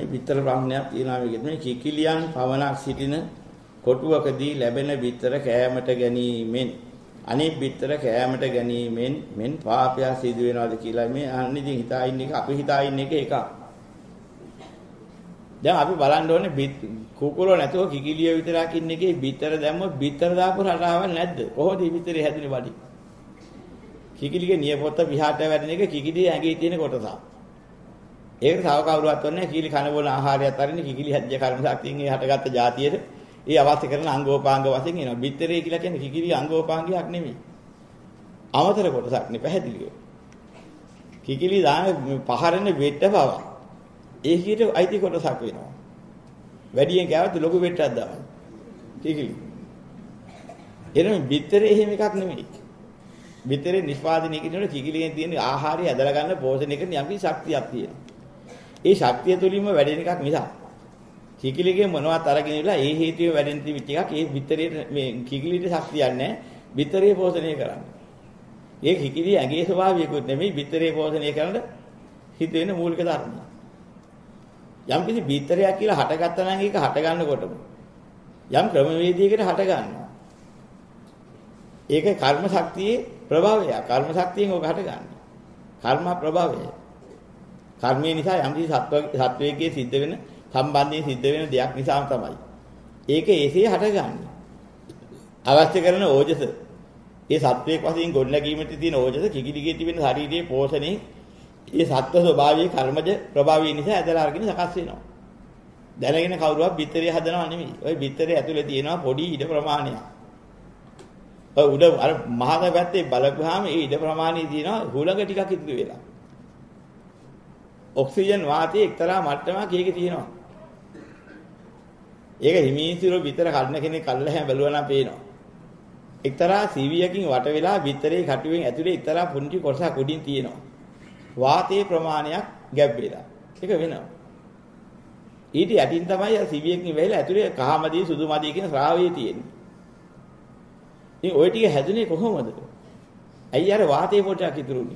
බිත්තර ප්‍රශ්නයක් තියෙනවා මේකෙත්. මේ කිකිලියන් පවණක් සිටින කොටුවකදී ලැබෙන බිත්තර කෑමට ගැනීමෙන් අනිත් බිත්තර කෑමට ගැනීමෙන් මෙන් පාපය සිදු වෙනවාද කියලා මේ අහන්නේ. ඉතින් හිතා ඉන්න එක අපි හිතා ඉන්න එක එකක්. දැන් අපි බලන්න ඕනේ කුකුලෝ නැතුව කිකිලිය විතරක් ඉන්න එකේ බිත්තර දැම්මොත් බිත්තර දාපු රටාවක් නැද්ද? කොහොමද මේ බිත්තරේ හැදුනේ වඩි? කිකිලිගේ නියපොත්ත විහාරට වැඩෙන එක කිකිලිය ඇඟේ තියෙන කොටසක්. ඒකට තව කවුරුවත් වන්නේ කිකිලි කන බොන ආහාරයත් අරින්න කිකිලි හැද්‍ය කර්ම ශක්තියෙන් ඒ හටගත්ත જાතියේ ඒ අවශ්‍ය කරන අංගෝපාංග වශයෙන් එනවා. බිත්තරේ කියලා කියන්නේ කිකිලි අංගෝපාංගයක් නෙමෙයි. අමතර කොටසක් නේ පැහැදිලිව. කිකිලි දාන පහරන වෙට්ට බව. ඒකීට අයිති කොටසක් වෙනවා. වැඩියෙන් කෑවත් ලොකු වෙට්ටක් දානවා. කිකිලි. එනම් බිත්තරේ එහෙම එකක් නෙමෙයි. බිත්තරේ නිෂ්පාදනය කරනකොට කිකිලියෙන් තියෙන ආහාරය ඇදලා ගන්න පෝෂණය කරන යම්කි ශක්තියක් තියෙනවා. ඒ ශක්තිය තුලින්ම වැඩෙන එකක් මිසක් කිකිලිගේ මොනවත් අරගෙන ඉවලා ඒ හේතුවේ වැඩෙන තිබිච්ච එකක් ඒ බිත්තරේ මේ කිකිලිට ශක්තියක් නැහැ. බිත්තරේ පෝෂණය කරන්න. ඒ කිකිලිය ඇඟේ ස්වභාවයකුත් නෙමෙයි බිත්තරේ පෝෂණය කරන හිත වෙන මූලික ධර්ම. යම්කිසි බිත්තරයක් කියලා හටගත්තා නම් ඒක හට ගන්නකොටම යම් ක්‍රමවේදයකට හට ගන්නවා. ඒක කර්ම ශක්තියේ ප්‍රභාවය. කර්ම ශක්තියෙන් ඔක හට ගන්නවා. කර්ම ප්‍රභාවය. කර්මය නිසා යම්කිසි සත්වයේ සිද්ධ වෙන සම්බන්ධයෙන් සිද්ධ වෙන දෙයක් නිසාම තමයි. ඒක ඒසේ හටගන්නේ. අවශ්‍ය කරන ඕජස. ඒ සත්වයක් වශයෙන් ගොඩනැගීමට තියෙන ඕජස කිකිලිගේ තිබෙන ශාරීරියේ පෝෂණේ ඒ සත්ව ස්වභාවයේ කර්මජ ප්‍රභාවය නිසා ඇදලා අරගෙන සකස් වෙනවා. දැනගෙන කවුරුවත් බිත්තරේ හදනව නෙමෙයි. ওই බිත්තරේ ඇතුලේ තියෙනවා පොඩි ඉඩ ප්‍රමාණයක්. ඔය උඩ අර මහත පැත්තේ බලපුවාම ඒ ඉඩ ප්‍රමාණය තියෙනවා හුලඟ ටිකක් ඉතුරු වෙලා. ඔක්සිජන් වාතයේ එක්තරා මට්ටමක් ඒකේ තියෙනවා. ඒක හිමීසිරෝ විතර කඩන කෙනෙක් කල්ලා හැම බැලුවා නම් පේනවා. එක්තරා සීවියකින් වට වෙලා විතරේ කටුවෙන් ඇතුලේ එක්තරා පුංචි කොටසක් උඩින් තියෙනවා. වාතයේ ප්‍රමාණයක් ගැබ් වෙලා. ඒක වෙනවා. ඊට යටින් තමයි අර සීවියකින් වෙලා ඇතුලේ කහමදී සුදුමදී කියන ශ්‍රාවයේ තියෙන්නේ. ඉතින් ওই ටික හැදුනේ කොහොමද? ඇයි අර වාතයේ පොටක් ඉතුරුනේ?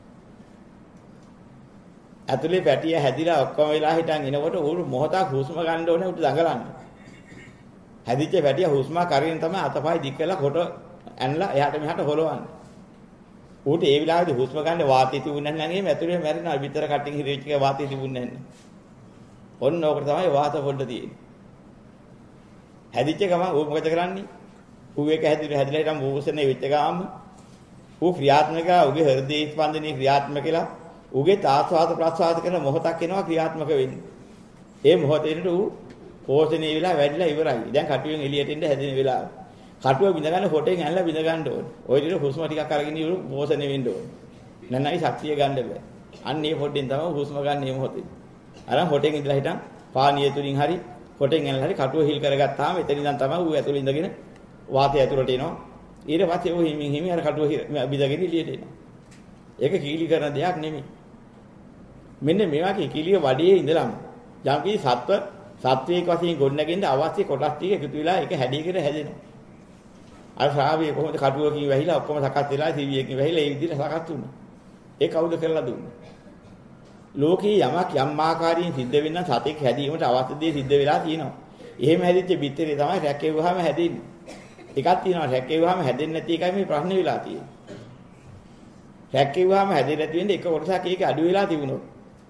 ඇතුලේ පැටිය හැදිලා ඔක්කොම වෙලා හිටන් එනකොට උරු මොහොතක් හුස්ම ගන්න ඕනේ උට දඟලන්න. හැදිච්ච පැටිය හුස්ම කරගෙන තමයි අතපය දික් කරලා කොට ඇනලා එහාට මෙහාට හොලවන්නේ. ඌට ඒ වෙලාවේදී හුස්ම ගන්න වාතය තිබුණේ නැහැ නේද? ඇතුලේ මැරෙනවා. විතර කටින් හිරෙච්ච එක වාතය තිබුණේ නැහැ. ඔන්න ඕකට තමයි වාත පොඩ්ඩ තියෙන්නේ. හැදිච්ච ගමන් ඌ මොකද කරන්නේ? ඌ එක හැදිලා හිටන් මූසනේ වෙච්ච ගාම ඌ ක්‍රියාත්මක ඌගේ හෘද ස්පන්දනයේ ක්‍රියාත්මක කියලා ඌගේ ආස්වාද ප්‍රස්වාද කරන මොහොතක් එනවා ක්‍රියාත්මක වෙන්නේ. ඒ මොහොතේට ඌ පෝෂණය වෙලා වැඩිලා ඉවරයි. දැන් කටුවෙන් එළියට එන්න හැදෙන වෙලාව. කටුව බිඳ ගන්න හොටෙන් ඇනලා බිඳ ගන්න ඕනේ. ওই විදිහට හුස්ම ටිකක් අරගෙන ඉවර පෝෂණය වෙන්න ඕනේ. නැත්නම් ශක්තිය ගන්න බෑ. අන්න ඒ හොටෙන් තමයි හුස්ම ගන්න මේ මොහොතේ. අර හොටෙන් ඉඳලා හිටන් පානීය තුලින් හරි හොටෙන් ඇනලා හරි කටුව හිල් කරගත්තාම එතන ඉඳන් තමයි ඌ ඇතුළේ ඉඳගෙන වාතය ඇතුළට එනවා. ඊට පස්සේ ඌ හිමින් හිමි අර කටුව බිඳගෙන එළියට එනවා. ඒක කීලි කරන දෙයක් නෙමෙයි. මෙන්න මේ වගේ කිලිය වඩේ ඉඳලම යම්කි සත්වයක වශයෙන් ගොඩනගෙන්න අවශ්‍ය කොටස් ටික එකතු වෙලා ඒක හැඩයකට හැදෙනවා. අර ශ්‍රාවයේ කොහොමද කටුවකින් වැහිලා ඔක්කොම සකස් වෙලා සිවියකින් වැහිලා ඒ විදිහට සකස් වුණා. ඒ කවුද කරලා දුන්නේ? ලෝකේ යමක් යම් ආකාරයෙන් සිද්ධ වෙන්න සතෙක් හැදීමට අවශ්‍ය දේ සිද්ධ වෙලා තියෙනවා. එහෙම හැදිච්ච බිත්තරේ තමයි රැකෙව්වහම හැදෙන්නේ. එකක් තියෙනවා රැකෙව්වහම හැදෙන්නේ නැති එකයි මේ ප්‍රශ්නේ වෙලා තියෙන්නේ. රැකෙව්වහම හැදෙන්නේ නැති වෙන්නේ එක කොටසක් ඒක අඩු වෙලා තිබුණොත්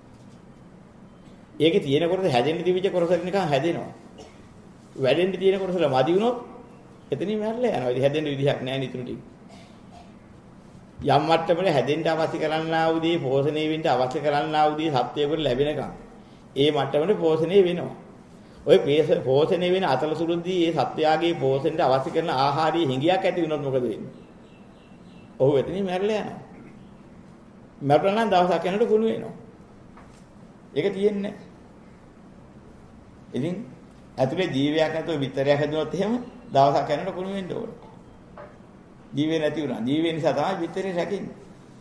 ඒකේ තියෙන කොටස හැදෙන්න තිබිච්ච කොටස නිකන් හැදෙනවා. වැඩෙන්න තියෙන කොටස මදි වුණොත් එතනින් මැරලා යනවා. ඉතින් හැදෙන්න විදිහක් නැහැ නිතුරු ටික. යම් මට්ටමකට හැදෙන්න අවශ්‍ය කරන්නා වූ දේ පෝෂණය වෙන්න අවශ්‍ය කරන්නා වූ දේ සත්‍යයකට ලැබෙනකම් ඒ මට්ටමට පෝෂණය වෙනවා. ওই පෝෂණය වෙන අතලසුරුද්දී ඒ සත්‍යයගේ පෝෂණයට අවශ්‍ය කරන ආහාරයේ හිඟයක් ඇති වුණොත් මොකද වෙන්නේ? ඔහු එතනින් මැරලා යනවා. මැරලා නම් දවසක් යනකොට කුණු වෙනවා. ඒක තියෙන්නේ. ඉතින් ඇතුලේ ජීවයක් නැතුව විතරයක් හැදුනොත් එහෙම දවසක් යනකොට කුණු වෙන්න ඕන. ජීවේ නැති වුණා. ජීවේ නිසා තමයි විතරේ රැකෙන්නේ.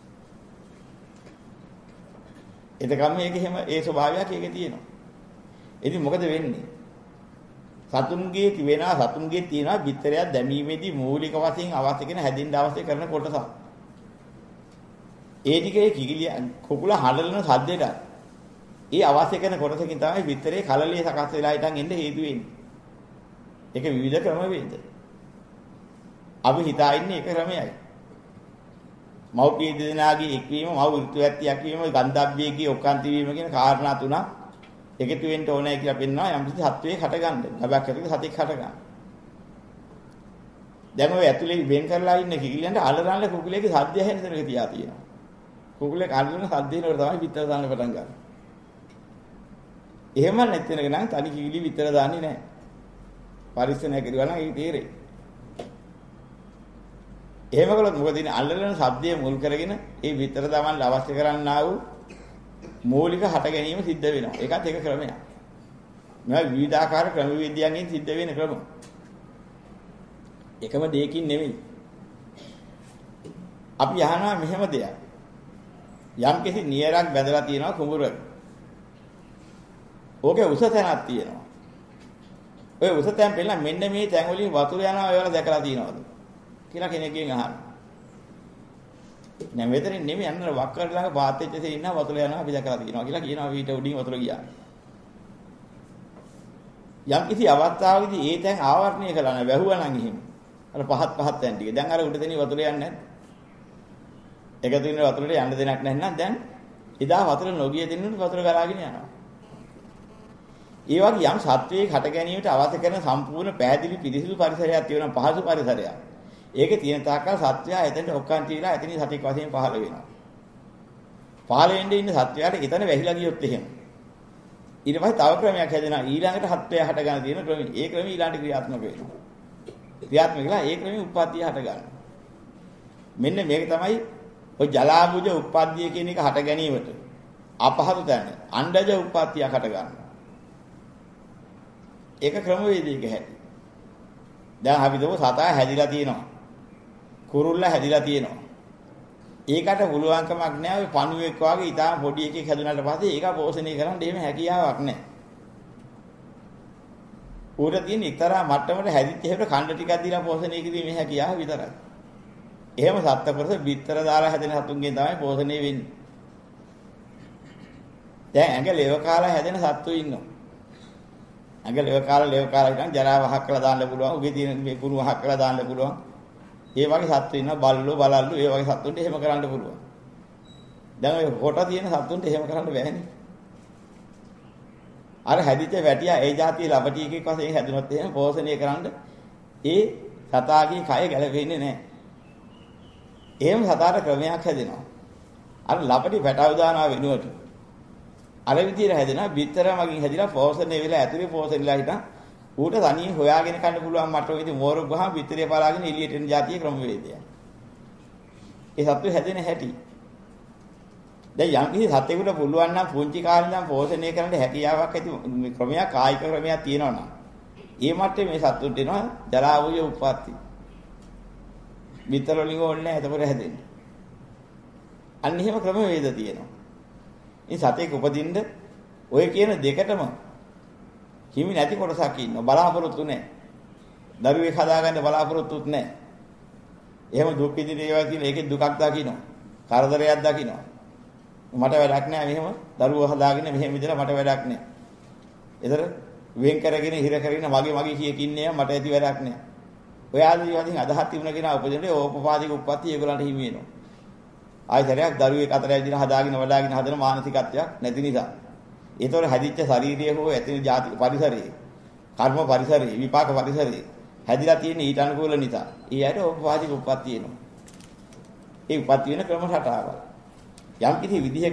එතකම මේක එහෙම ඒ ස්වභාවයක් ඒකේ තියෙනවා. ඉතින් මොකද වෙන්නේ? සතුන්ගේ තිබෙනා සතුන්ගේ තියෙනවා විතරයක් දැමීමේදී මූලික වශයෙන් අවශ්‍ය කරන හැදින්න අවශ්‍ය කරන කොටස. ඒ ටිකේ කිකිලිය කුකුල හඬලන සද්දෙට ඒ අවශ්‍ය කරන කොටසකින් තමයි බිත්තරේ කලලිය සකස් වෙලා හිටන් ඉන්න හේතු වෙන්නේ. ඒක විවිධ ක්‍රම වේද. අපි හිතා ඉන්නේ එක ක්‍රමයයි. මව්පිය දෙදෙනාගේ එක්වීම, මව් ඍතුවැත්තියක් වීම, ගන්ධබ්බියගේ ඔක්කාන්ති වීම කියන කාරණා තුනක් එකතු වෙන්න ඕනේ කියලා පෙන්වනවා යම් කිසි සත්වයේ හටගන්න. ගබක් ඇතුලේ සතෙක් හටගන්න. දැන් ඔය ඇතුලේ වෙන් කරලා ඉන්න කිකිලෙන්ට අලරාල කුකුලේගේ සද්දය ඇහෙන තැනක තියා තියෙනවා. කුකුලේ කල්ලන සද්ද එනකොට තමයි පිටර දාන්න පටන් ගන්න. එහෙම නැත්නම් නම් තනි කිකිලි පිටර දාන්නේ නැහැ. පරිස්සමයි කරුවා නම් ඒක තේරෙයි. එහෙම කළොත් මොකද ඉන්නේ අල්ලන ශබ්දයේ මුල් කරගෙන ඒ විතර දමන්න අවශ්‍ය කරන්නා වූ මූලික හට ගැනීම සිද්ධ වෙනවා. ඒකත් එක ක්‍රමයක්. මේවා විවිධාකාර ක්‍රමවේදයන්ගෙන් සිද්ධ වෙන ක්‍රම. එකම දෙයකින් නෙමෙයි. අපි අහනවා මෙහෙම දෙයක්. යම් කිසි නියරක් බැඳලා තියෙනවා කුඹුරක. ඕකේ උස තැනක් තියෙනවා. ඔය උස තැන් පෙන්නලා මෙන්න මේ තැන් වලින් වතුර යනවා ඒවල දැකලා තියෙනවද? කියලා කෙනෙක්ගෙන් අහන්න. නෑ මෙතනින් නෙමෙයි අන්න වක්කර ළඟ පාත්වෙච්චසේ ඉන්න වතුර යනවා අපි දැකලා තියෙනවා කියලා කියනවා ඊට උඩින් වතුර ගියා. යම් කිසි අවස්ථාවකදී ඒ තැන් ආවරණය කළා නම් වැහුවා නම් එහෙම. අර පහත් තැන් ටික. දැන් අර උඩ දෙනිය වතුර යන්නේ නැද්ද? එකතු වෙන වතුරට යන්න දෙයක් නැත්නම් දැන් එදා වතුර නොගිය දෙන්නුත් වතුර ගලාගෙන යනවා. ඒ වගේ යම් සත්වයේ හට ගැනීමට අවශ්‍ය කරන සම්පූර්ණ පැහැදිලි පිරිසිදු පරිසරයක් තියෙනවා පහසු පරිසරයක්. ඒකේ තියෙන තාක්කල් සත්වයා එතනට ඔක්කාන් තියලා එතනින් සතෙක් වශයෙන් පහළ වෙනවා. පහළ වෙන්නේ ඉන්න සත්වයාට එතන වැහිලා ගියොත් එහෙම. ඊට පස්සේ තව ක්‍රමයක් හැදෙනවා ඊළඟට සත්වයා හට ගන්න තියෙන ක්‍රමය. ඒ ක්‍රමය ඊළඟට ක්‍රියාත්මක වෙනවා. ක්‍රියාත්මක වෙලා ඒ ක්‍රමයේ උත්පත්තිය හට ගන්නවා. මෙන්න මේක තමයි ඔය ජලාභුජ උත්පත්තිය කියන එක හට ගැනීමට අපහසු තැන. අණ්ඩජ උත්පත්තිය හට ගන්නවා. ඒක ක්‍රමවේදයක හැටි. දැන් අපි දවස් 7 හැදිලා තියෙනවා. කුරුල්ල හැදිලා තියෙනවා. ඒකට පුළුවන්කමක් නැහැ ඔය පණුවෙක් වගේ ඊටාම පොඩි එකෙක් හැදුනාට පස්සේ ඒක පෝෂණය කරන්න එහෙම හැකියාවක් නැහැ. උඩ තියෙන එක්තරා මට්ටමකට හැදිච්ච හැබට කණ්ඩ ටිකක් දීලා පෝෂණය කිරීමේ හැකියාව විතරයි. එහෙම සත්ත්වපරස බිත්තර දාලා හැදෙන සතුන්ගෙන් තමයි පෝෂණය වෙන්නේ. දැන් ඇඟ ලෙව කාලා හැදෙන සත්තු ඉන්නවා. ඇඟ ලෙව කාලා ඉතින් ජරා වහක් කරලා දාන්න පුළුවන්. උගේ තියෙන මේ කුණු වහක් කරලා දාන්න පුළුවන්. ඒ වගේ සත්තු ඉන්නවා බල්ලෝ බලල්ලෝ ඒ වගේ සත්තුන්ට එහෙම කරන්න පුළුවන්. දැන් ඔය කොට තියෙන සත්තුන්ට එහෙම කරන්න බෑනේ. අර හැදිච්ච වැටියා ඒ જાතිය ලබටි එකෙක් වශයෙන් හැදුනොත් එහෙම පෝෂණය කරන්න ඒ සතාගේ කය ගැලපෙන්නේ නැහැ. එහෙම සතාට ක්‍රමයක් හැදෙනවා. අර ලබටි පැටව දානවා වෙනුවට අර විදිහට හැදෙනවා බිත්තර මගින් හැදිලා පෝෂණය වෙලා ඇතුලේ පෝෂණයලා හිටන් ඌට තනියෙන් හොයාගෙන කන්න පුළුවන් මට්ටමේදී මෝරක් ගහම බිත්තරේ පලාගෙන එළියට එන જાතිය ක්‍රමවේදය. ඒ සත්තු හැදෙන හැටි. දැන් යම් කිසි සතෙකුට පුළුවන් නම් පුංචි කාලේ ඉඳන් පෝෂණය කරන්න හැකියාවක් ඇති ක්‍රමයක් කායික ක්‍රමයක් තියෙනවා නම් ඒ මට්ටමේ මේ සත්තුන්ට එනවා ජරාවුය උප්පත්ති. බිත්තර වලින් ඕනේ නැහැ එතකොට හැදෙන්නේ. අන්න එහෙම ක්‍රමවේද තියෙනවා. මේ සතෙක් උපදින්න ඔය කියන දෙකටම හිමි නැති කොටසක් ඉන්නවා බලාපොරොත්තු නැහැ. දරුවෙක් හදාගන්න බලාපොරොත්තුත් නැහැ. එහෙම දුක් විඳින ඒවා කියලා ඒකේ දුකක් දකින්නවා. කරදරයක් දකින්නවා. මට වැඩක් නැහැ මෙහෙම දරුවෝ හදාගෙන මෙහෙම විදිහට මට වැඩක් නැහැ. ඒතර වෙන් කරගෙන හිර කරගෙන මගේ කියකින්නේ මට ඇති වැඩක් නැහැ. ඔය ආදී වශයෙන් අදහස් තිබුණ කෙනා උපදින්නේ ඕපපාදික උප්පත්ති ඒගොල්ලන්ට හිමි වෙනවා. ආයතරයක් දරුවෙක් අතර ඇදින හදාගෙන වඩාගෙන හදන මානසිකත්වයක් නැති නිසා. ඒතොර හැදිච්ච ශාරීරිය හෝ ඇතින ಜಾති පරිසරයේ කර්ම පරිසරයේ විපාක පරිසරයේ හැදිලා තියෙන ඊට අනුකූල නිසා. ඒ ඇයට ඕපපාදික උප්පත්ති එනවා. ඒ උප්පත්ති වෙන ක්‍රම රටාවල්. යම් කිසි විදිහක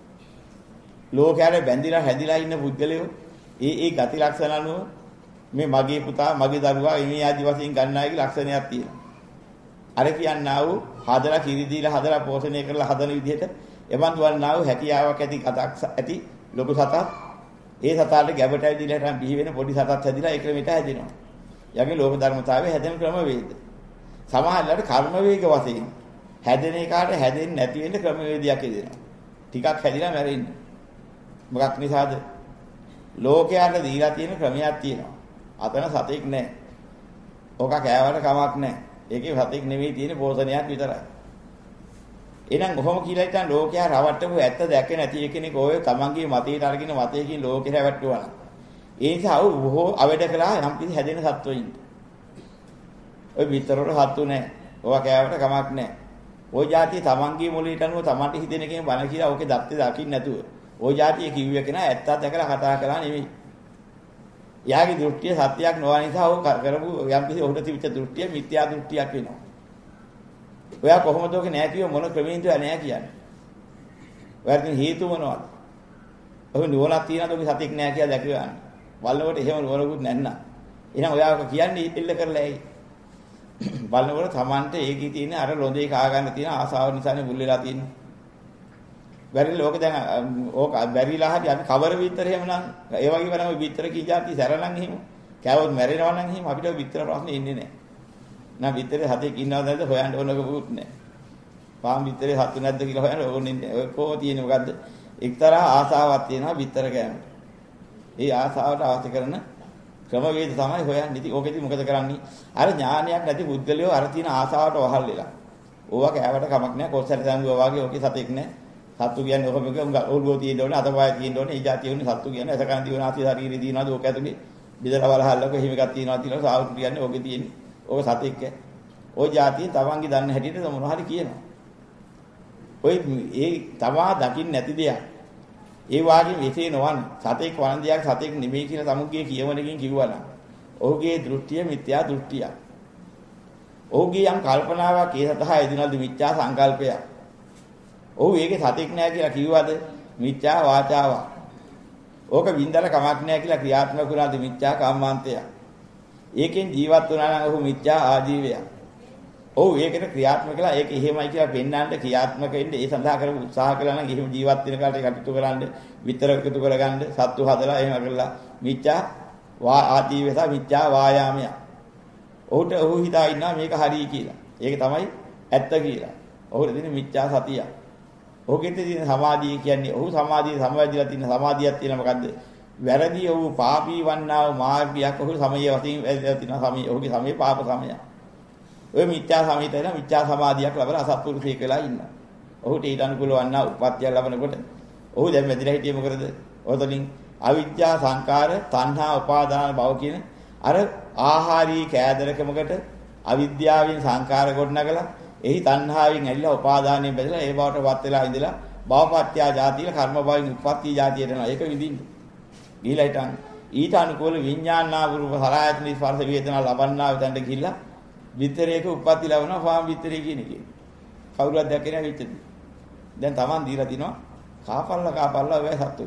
ලෝකයට බැඳිලා හැදිලා ඉන්න පුද්ගලයෝ ඒ ගති ලක්ෂණ අනුව මේ මගේ පුතා මගේ දරුවා මේ ආදි වශයෙන් ගන්නාගේ ලක්ෂණයක් තියෙනවා. අර කියන්නා වූ හදලා කිරි දීලා හදලා පෝෂණය කරලා හදන විදිහට එවන් වන්නා වූ හැකියාවක් ඇති කතක් ඇති ලොකු සතක් ඒ සතාට ගැබට ඇවිදලා හිටන් බිහි වෙන පොඩි සතක් හැදිලා ඒ ක්‍රමයට හැදෙනවා. යගේ ලෝක ධර්මතාවයේ හැදෙන ක්‍රම වේද. සමහරවිට කර්ම වේග වශයෙන් හැදෙන එකාට හැදෙන්නේ නැති වෙන්න ක්‍රම වේදයක් හදෙනවා. ටිකක් හැදිලා මැරෙන්නේ. මොකක් නිසාද? ලෝකයට දීලා තියෙන ක්‍රමයක් තියෙනවා. අතන සතෙක් නැහැ. ඕක කෑවට කමක් නැහැ. ඒකේ සතෙක් නෙවෙයි තියෙන පෝෂණයක් විතරයි. එහෙනම් කොහොම කියලා හිටන් ලෝකයා රවට්ටපු ඇත්ත දැක්කේ නැති කෙනෙක් ඔය තමන්ගේ මතයට අරගෙන මතයකින් ලෝකෙ රැවට්ටුවා නම්. ඒ නිසා ඔව් බොහෝ අවඩ කළා යම් කිසි හැදෙන සත්වයින්. ඔය විතරවල හත්තු නැහැ. ඔවා කෑවට කමක් නැහැ. ওই જાතිය තමන්ගේ මොළයට අනුව තමන්ට හිතෙන එකෙන් බන කියලා ඕකේ දත්තේ දකින්න නැතුව. ওই જાතිය කිව්වේ කෙනා ඇත්තක් දැකලා කතා කළා නෙමෙයි. යාගේ දෘෂ්ටිය සත්‍යයක් නොවන නිසා ඔහු කරපු යම් කිසි ඔහුට තිබිච්ච දෘෂ්ටිය මිත්‍යා දෘෂ්ටියක් වෙනවා. ඔයා කොහොමද ඔක නෑ කියව මොන ක්‍රමයෙන්ද නෑ කියන්නේ. ඔයාට හේතු මොනවද? ඔහු නුවණක් තියනද ඔගේ සතියක් නෑ කියලා දැක ගන්න. බලනකොට එහෙම නුවණකුත් නැන්නා. එහෙනම් ඔයා ඔක කියන්නේ ඉල්ල කරලා ඇයි? බලනකොට Tamante ඒකේ තියෙන අර ලොඳේ කා ගන්න තියෙන ආසාව නිසානේ මුල් වෙලා තියෙන්නේ. බැරිල ඕක දැන් ඕක බැරිලා හරි අපි කවර විතර එහෙමනම් ඒ වගේ වෙනම විතර කී જાති සැරලන් එහෙම කෑවොත් මැරෙනවා නම් එහෙම අපිට විතර ප්‍රශ්නේ ඉන්නේ නැහැ. නම් විතරේ හතේ ඉන්නවද නැද්ද හොයන්න ඕනකකුත් නැහැ. පාම් විතරේ හතු නැද්ද කියලා හොයන්න ඕනේ නැහැ. ඔය කොහොම තියෙන්නේ මොකද්ද? එක්තරා ආසාවක් තියෙනවා විතර කෑමට. ඒ ආසාවට අවශ්‍ය කරන ක්‍රමවේද තමයි හොයන්නේ. ඉතින් ඕකෙදි මොකද කරන්නේ? අර ඥානයක් නැති බුද්ධලියෝ අර තියෙන ආසාවට වහල් වෙලා. ඕවා කෑවට කමක් නැහැ. කොස්සට සංගුවා වගේ ඕකේ සතෙක් නැහැ. සත්තු කියන්නේ ඔහොම ඔළුව තියෙන්න ඕනේ, අතපය තියෙන්න ඕනේ. ඒ જાතිය උන්නේ සත්තු කියන්නේ එසකන් දිවනාති ශරීරය තියෙනවාද ඕක ඇතුලේ. බිදලා බලහල්ලක එහෙම එකක් තියෙනවා කියලා සාහෘ කියන්නේ ඕකේ තියෙන්නේ. ඕක සතෙක් ඈ. ওই જાතිය තමන්ගේ දන්න හැටියට මොනවා හරි කියනවා. ඔය ඒ තමා දකින්න නැති දෙයක්. ඒ වාගේ මෙසේ නොවන්නේ. සතෙක් වන දෙයක් සතෙක් නෙමෙයි කියලා සමුග්ගේ කියවනකින් කිව්වනම් ඔහුගේ දෘෂ්ටිය මිත්‍යා දෘෂ්ටියක්. ඔහුගේ යම් කල්පනාවක් ඒ සතහා එදිනල්ද මිත්‍යා සංකල්පයක්. ඔහු ඒකේ සතෙක් නෑ කියලා කිව්වද මිත්‍යා වාචාවක්. ඕක වින්දර කමක් නෑ කියලා ක්‍රියාත්මක වුණාද මිත්‍යා කම්මාන්තයක්. ඒකෙන් ජීවත් වුණා නම් ඔහු මිත්‍යා ආජීවයක්. ඔව් ඒකට ක්‍රියාත්මක කළා ඒක එහෙමයි කියලා පෙන්වන්න ක්‍රියාත්මක වෙන්න ඒ සඳහා කරපු උත්සාහ කළා නම් එහෙම ජීවත් වෙන කාලේ කටයුතු කරන්න විතර එකතු කරගන්න සත්තු හදලා එහෙම කරලා මිත්‍යා ආජීවය මිත්‍යා වායාමය. ඔහුට ඔහු හිතා ඉන්නවා මේක හරි කියලා. ඒක තමයි ඇත්ත කියලා. ඔහුට දෙන මිත්‍යා සතිය. ඔහුගෙත් තියෙන සමාධිය කියන්නේ ඔහු සමාධිය සමවැදිලා තියෙන සමාධියක් තියෙන මොකද්ද? වැරදි ඔහු පාපී වන්නා වූ මාර්ගයක් ඔහු සමයේ වශයෙන් වැදලා තියෙන සමයේ ඔහුගේ සමයේ පාප සමය. ඔය මිත්‍යා සමිතේන මිත්‍යා සමාධියක් ලැබලා අසත්පුරුෂයෙක් වෙලා ඉන්නවා. ඔහුට ඊට අනුකූල වන්නා උප්පත්තිය ලැබනකොට ඔහු දැන් වැදිලා හිටියේ මොකද? ඔතනින් අවිද්‍යා සංකාර තණ්හා උපාදාන භව කියන අර ආහාරී කෑදරකමකට අවිද්‍යාවෙන් සංකාර ගොඩනගලා එහි තණ්හාවෙන් ඇලිලා උපාදානයෙන් බැදලා ඒ බවට වත් වෙලා ඉඳලා භවපත්‍ය ජාතිල කර්ම භවෙන් උප්පත්ති ජාතියට යනවා. ඒක විඳින්න. ගිහිලා හිටන් ඊට අනුකූල විඥානාවරූප සලආයතන ස්පර්ශ වේදනා ලබන්නා විතන්ට ගිහිල්ලා විතරේක උප්පත්ති ලැබනවා ෆාම් විතරේ කියන එකේ. කවුරුවත් දැක්කේ නැහැ විතරේ. දැන් Taman දීලා තිනවා කාපල්ලා ඔය සත්තු.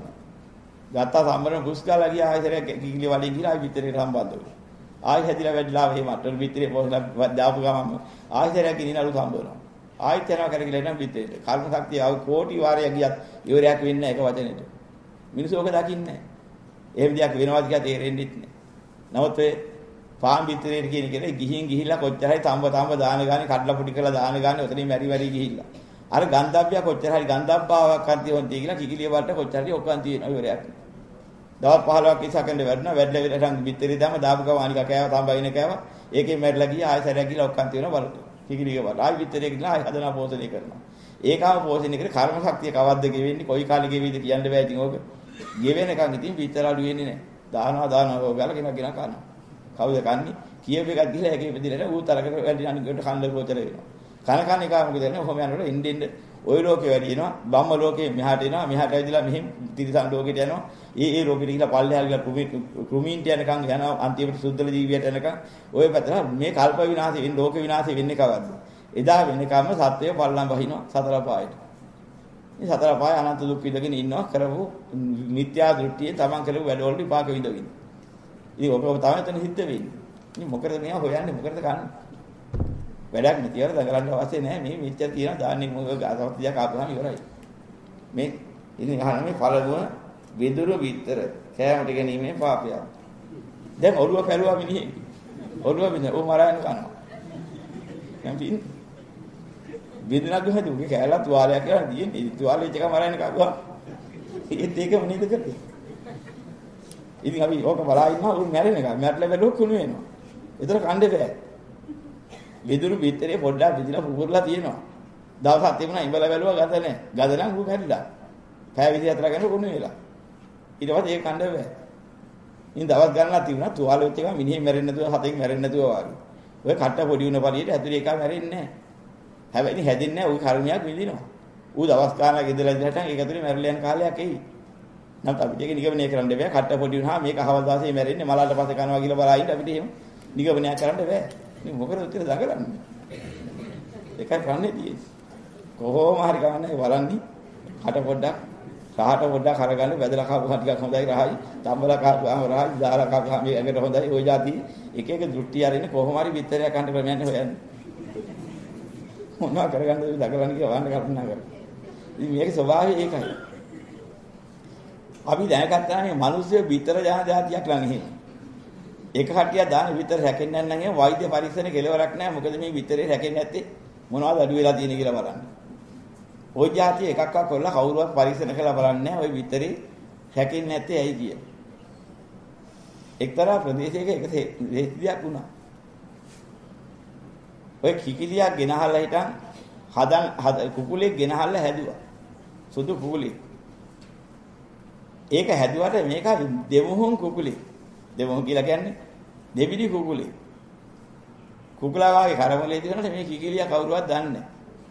ගත්තා සම්බරන පුස්කාලා ගියා ආයෙත් කිකිලි වලින් ගිහලා ආයෙ විතරේ සම්බන්ධ වුණා. ආයෙ හැදිලා වැඩිලා මේ මට්ටල් විතරේ පොහොසලා දාපු ගමම ආයෙත් ගිනිනලු සම්බන්ධනවා. ආයෙත් යනවා කරගිලා එනවා විතරේ. කර්ම ශක්තිය ආව කෝටි වාරයක් ගියත් ඉවරයක් වෙන්නේ නැහැ එක වචනෙට. මිනිස්සු ඔක දකින්නේ නැහැ. එහෙම දෙයක් වෙනවද කියලා තේරෙන්නේ නැහැ. නමුත් ඒ පාම් විතරේ කියන එකේ ගිහිල්ලා කොච්චරයි තඹ දාන ගානේ කඩලා පුඩි කරලා දාන ගානේ ඔතනින් මැරි ගිහිල්ලා. අර ගන්ධබ්බිය කොච්චර හරි ගන්ධබ්බාවක් කරදී හොන්ති කියලා කිකිලිය වලට කොච්චර හරි ඔකන් තියෙන ඉවරයක්. දවස් 15ක් ඉස්සකෙන්ද වැඩනවා වැඩලා විතරක් විතරේ දාම දාපු ගම අනික කෑව තඹයින කෑව ඒකේ මැරිලා ගියා ආයෙ සැරයක් ගිහලා ඔක්කන් තියෙනවා බලන්න. කිකිලිය වල ආයෙ විතරේ ගිහලා ආයෙ හදනවා පෝෂණය කරනවා. ඒකම පෝෂණය කරේ කර්ම ශක්තිය කවද්ද ගෙවෙන්නේ කොයි කාලෙ ගෙවෙයිද කියන්න බෑ ඉතින් ඕක. ගෙවෙනකන් ඉතින් පිටර අඩු වෙන්නේ නැහැ. දානවා ගලගෙන කනවා. කවුද කන්නේ? කියව එකක් ගිහලා ඒකේ ඉපදිලා ඌ තරකට වැඩි අනිකට කන්න ගෝචර වෙනවා. කන එක මොකද වෙන්නේ? ඔහොම යනකොට ඉන්න ওই ලෝකේ වැඩි වෙනවා. බම්ම ලෝකේ මෙහාට එනවා. මෙහාට ඇවිදලා මෙහෙම තිරිසන් ලෝකෙට යනවා. ඒ ලෝකෙට ගිහලා පල්ලෙහාට ගිහලා ක්‍රුමීන්ට යනකම් යනවා. අන්තිමට සුද්ධල ජීවියට යනකම් ওই පැත්තට මේ කල්ප විනාශය වෙන්නේ ලෝක විනාශය වෙන්නේ කවද්ද? එදා වෙනකම්ම සත්වය පල්ලම් වහිනවා සතර පායට. මේ සතර පාය අනන්ත දුක් විඳගෙන ඉන්නවා කරපු මිත්‍යා දෘෂ්ටියේ තමන් කරපු වැඩවල විපාක විඳින්න. ඉතින් ඔබ තමයි එතන හිට වෙන්නේ. ඉතින් මොකද මෙයා හොයන්නේ මොකද කන්නේ? වැඩක් නැතිවර දඟලන්න අවශ්‍ය නැහැ. මේ මිච්ඡ තියෙන දාන්නේ මොකද ගාසවතියක් ආපුවාම ඉවරයි. මේ ඉතින් අහන මේ පළමුව විදුරු විතර කෑමට ගැනීමේ පාපයක්. දැන් ඔළුව පැලුවා මිනිහෙක්. ඔළුව බින්ද ඕ මරාගෙන කනවා. දැන් පින් විදුනක් ගහද උගේ කෑලා තුවාලයක් කියලා දින්නේ. තුවාලෙච්ච එක මරාගෙන කවුවා. ඒත් ඒක මොනේද කරන්නේ? ඉතින් අපි ඕක බලා ඉන්නවා උන් මැරෙන එක. මැරලා බැලුවොත් කුණු වෙනවා. ඒතර කණ්ඩේ බෑ. විදුරු පිටරේ පොඩ්ඩක් විදිලා පුපුරලා තියෙනවා. දවසක් තිබුණා ඉඹලා බැලුවා ගඳ නැහැ. ගඳ නම් ඌ කැරිලා. පැය 24 ගන්න කොහොම වෙලා. ඊට පස්සේ ඒක කන්න බෑ. ඉතින් දවස් ගණනක් තිබුණා තුවාල වෙච්ච එක මිනිහෙක් මැරෙන්නේ නැතුව හතෙක් මැරෙන්නේ නැතුව වගේ. ඔය කට්ට පොඩි වුණ පළියට ඇතුලේ එකා මැරෙන්නේ නැහැ. හැබැයි හැදෙන්නේ නැහැ. ඌ කර්මයක් විඳිනවා. ඌ දවස් ගානක් ඉඳලා ඉඳලා ඒක ඇතුලේ මැරිලා යන කාලයක් එයි. නැත්නම් අපිට ඒක නිගමනය කරන්න බෑ. කට්ට පොඩි වුණා මේක අහවල් දාසේ මැරෙන්නේ මලකට පස්සේ කනවා කියලා බලා ඉන්න අපිට එහෙම නිගමනය කරන්න බෑ. ඉතින් මොකද උත්තර දඟලන්නේ? ඒකයි කන්නේ තියෙන්නේ. කොහොම හරි ගමන්නේ බලන්නේ කට පොඩ්ඩක් රහට පොඩ්ඩක් අරගන්න බෙදලා කාපුවා ටිකක් හොඳයි රහයි තම්බලා කාපුවාම රහයි දාලා කාපුවාම මේ ඇඟට හොඳයි ওই જાති එක එක දෘෂ්ටි අරින්න කොහොම හරි විතරයක් කන්න ප්‍රමයන්නේ හොයන්නේ මොනවා කරගන්නද දඟලන්නේ කියලා වහන්න කල්පනා කරා. ඉතින් මේකේ ස්වභාවය ඒකයි. අපි දැනගත්තානේ මිනිස්සු විතර යන જાතියක් නම් එහෙම. එක කට්ටියක් දාන විතර රැකෙන්නේ නැත්නම් එහෙම වෛද්‍ය පරීක්ෂණේ කෙලවරක් නැහැ. මොකද මේ විතරේ රැකෙන්නේ නැත්තේ මොනවද අඩු වෙලා තියෙන්නේ කියලා බලන්න. ওই જાතිය එකක්වත් කරලා කවුරුවත් පරීක්ෂණ කරලා බලන්නේ නැහැ. ওই විතරේ රැකෙන්නේ නැත්තේ ඇයි කියලා. එක්තරා ප්‍රදේශයක එක දෙයක් වුණා. ඔය කිකිලියක් ගෙනහල්ලා හිටන් කුකුලෙක් ගෙනහල්ලා හැදුවා. සුදු කුකුලෙක්. ඒක හැදුවට මේක දෙමුහුන් කුකුලෙක්. දෙමුහුන් කියලා කියන්නේ දෙවිලි කුකුලෙක්. කුකුලා වාගේ කරමලේ දිනනට මේ කිකිලිය කවුරුවත් දන්නේ නැහැ.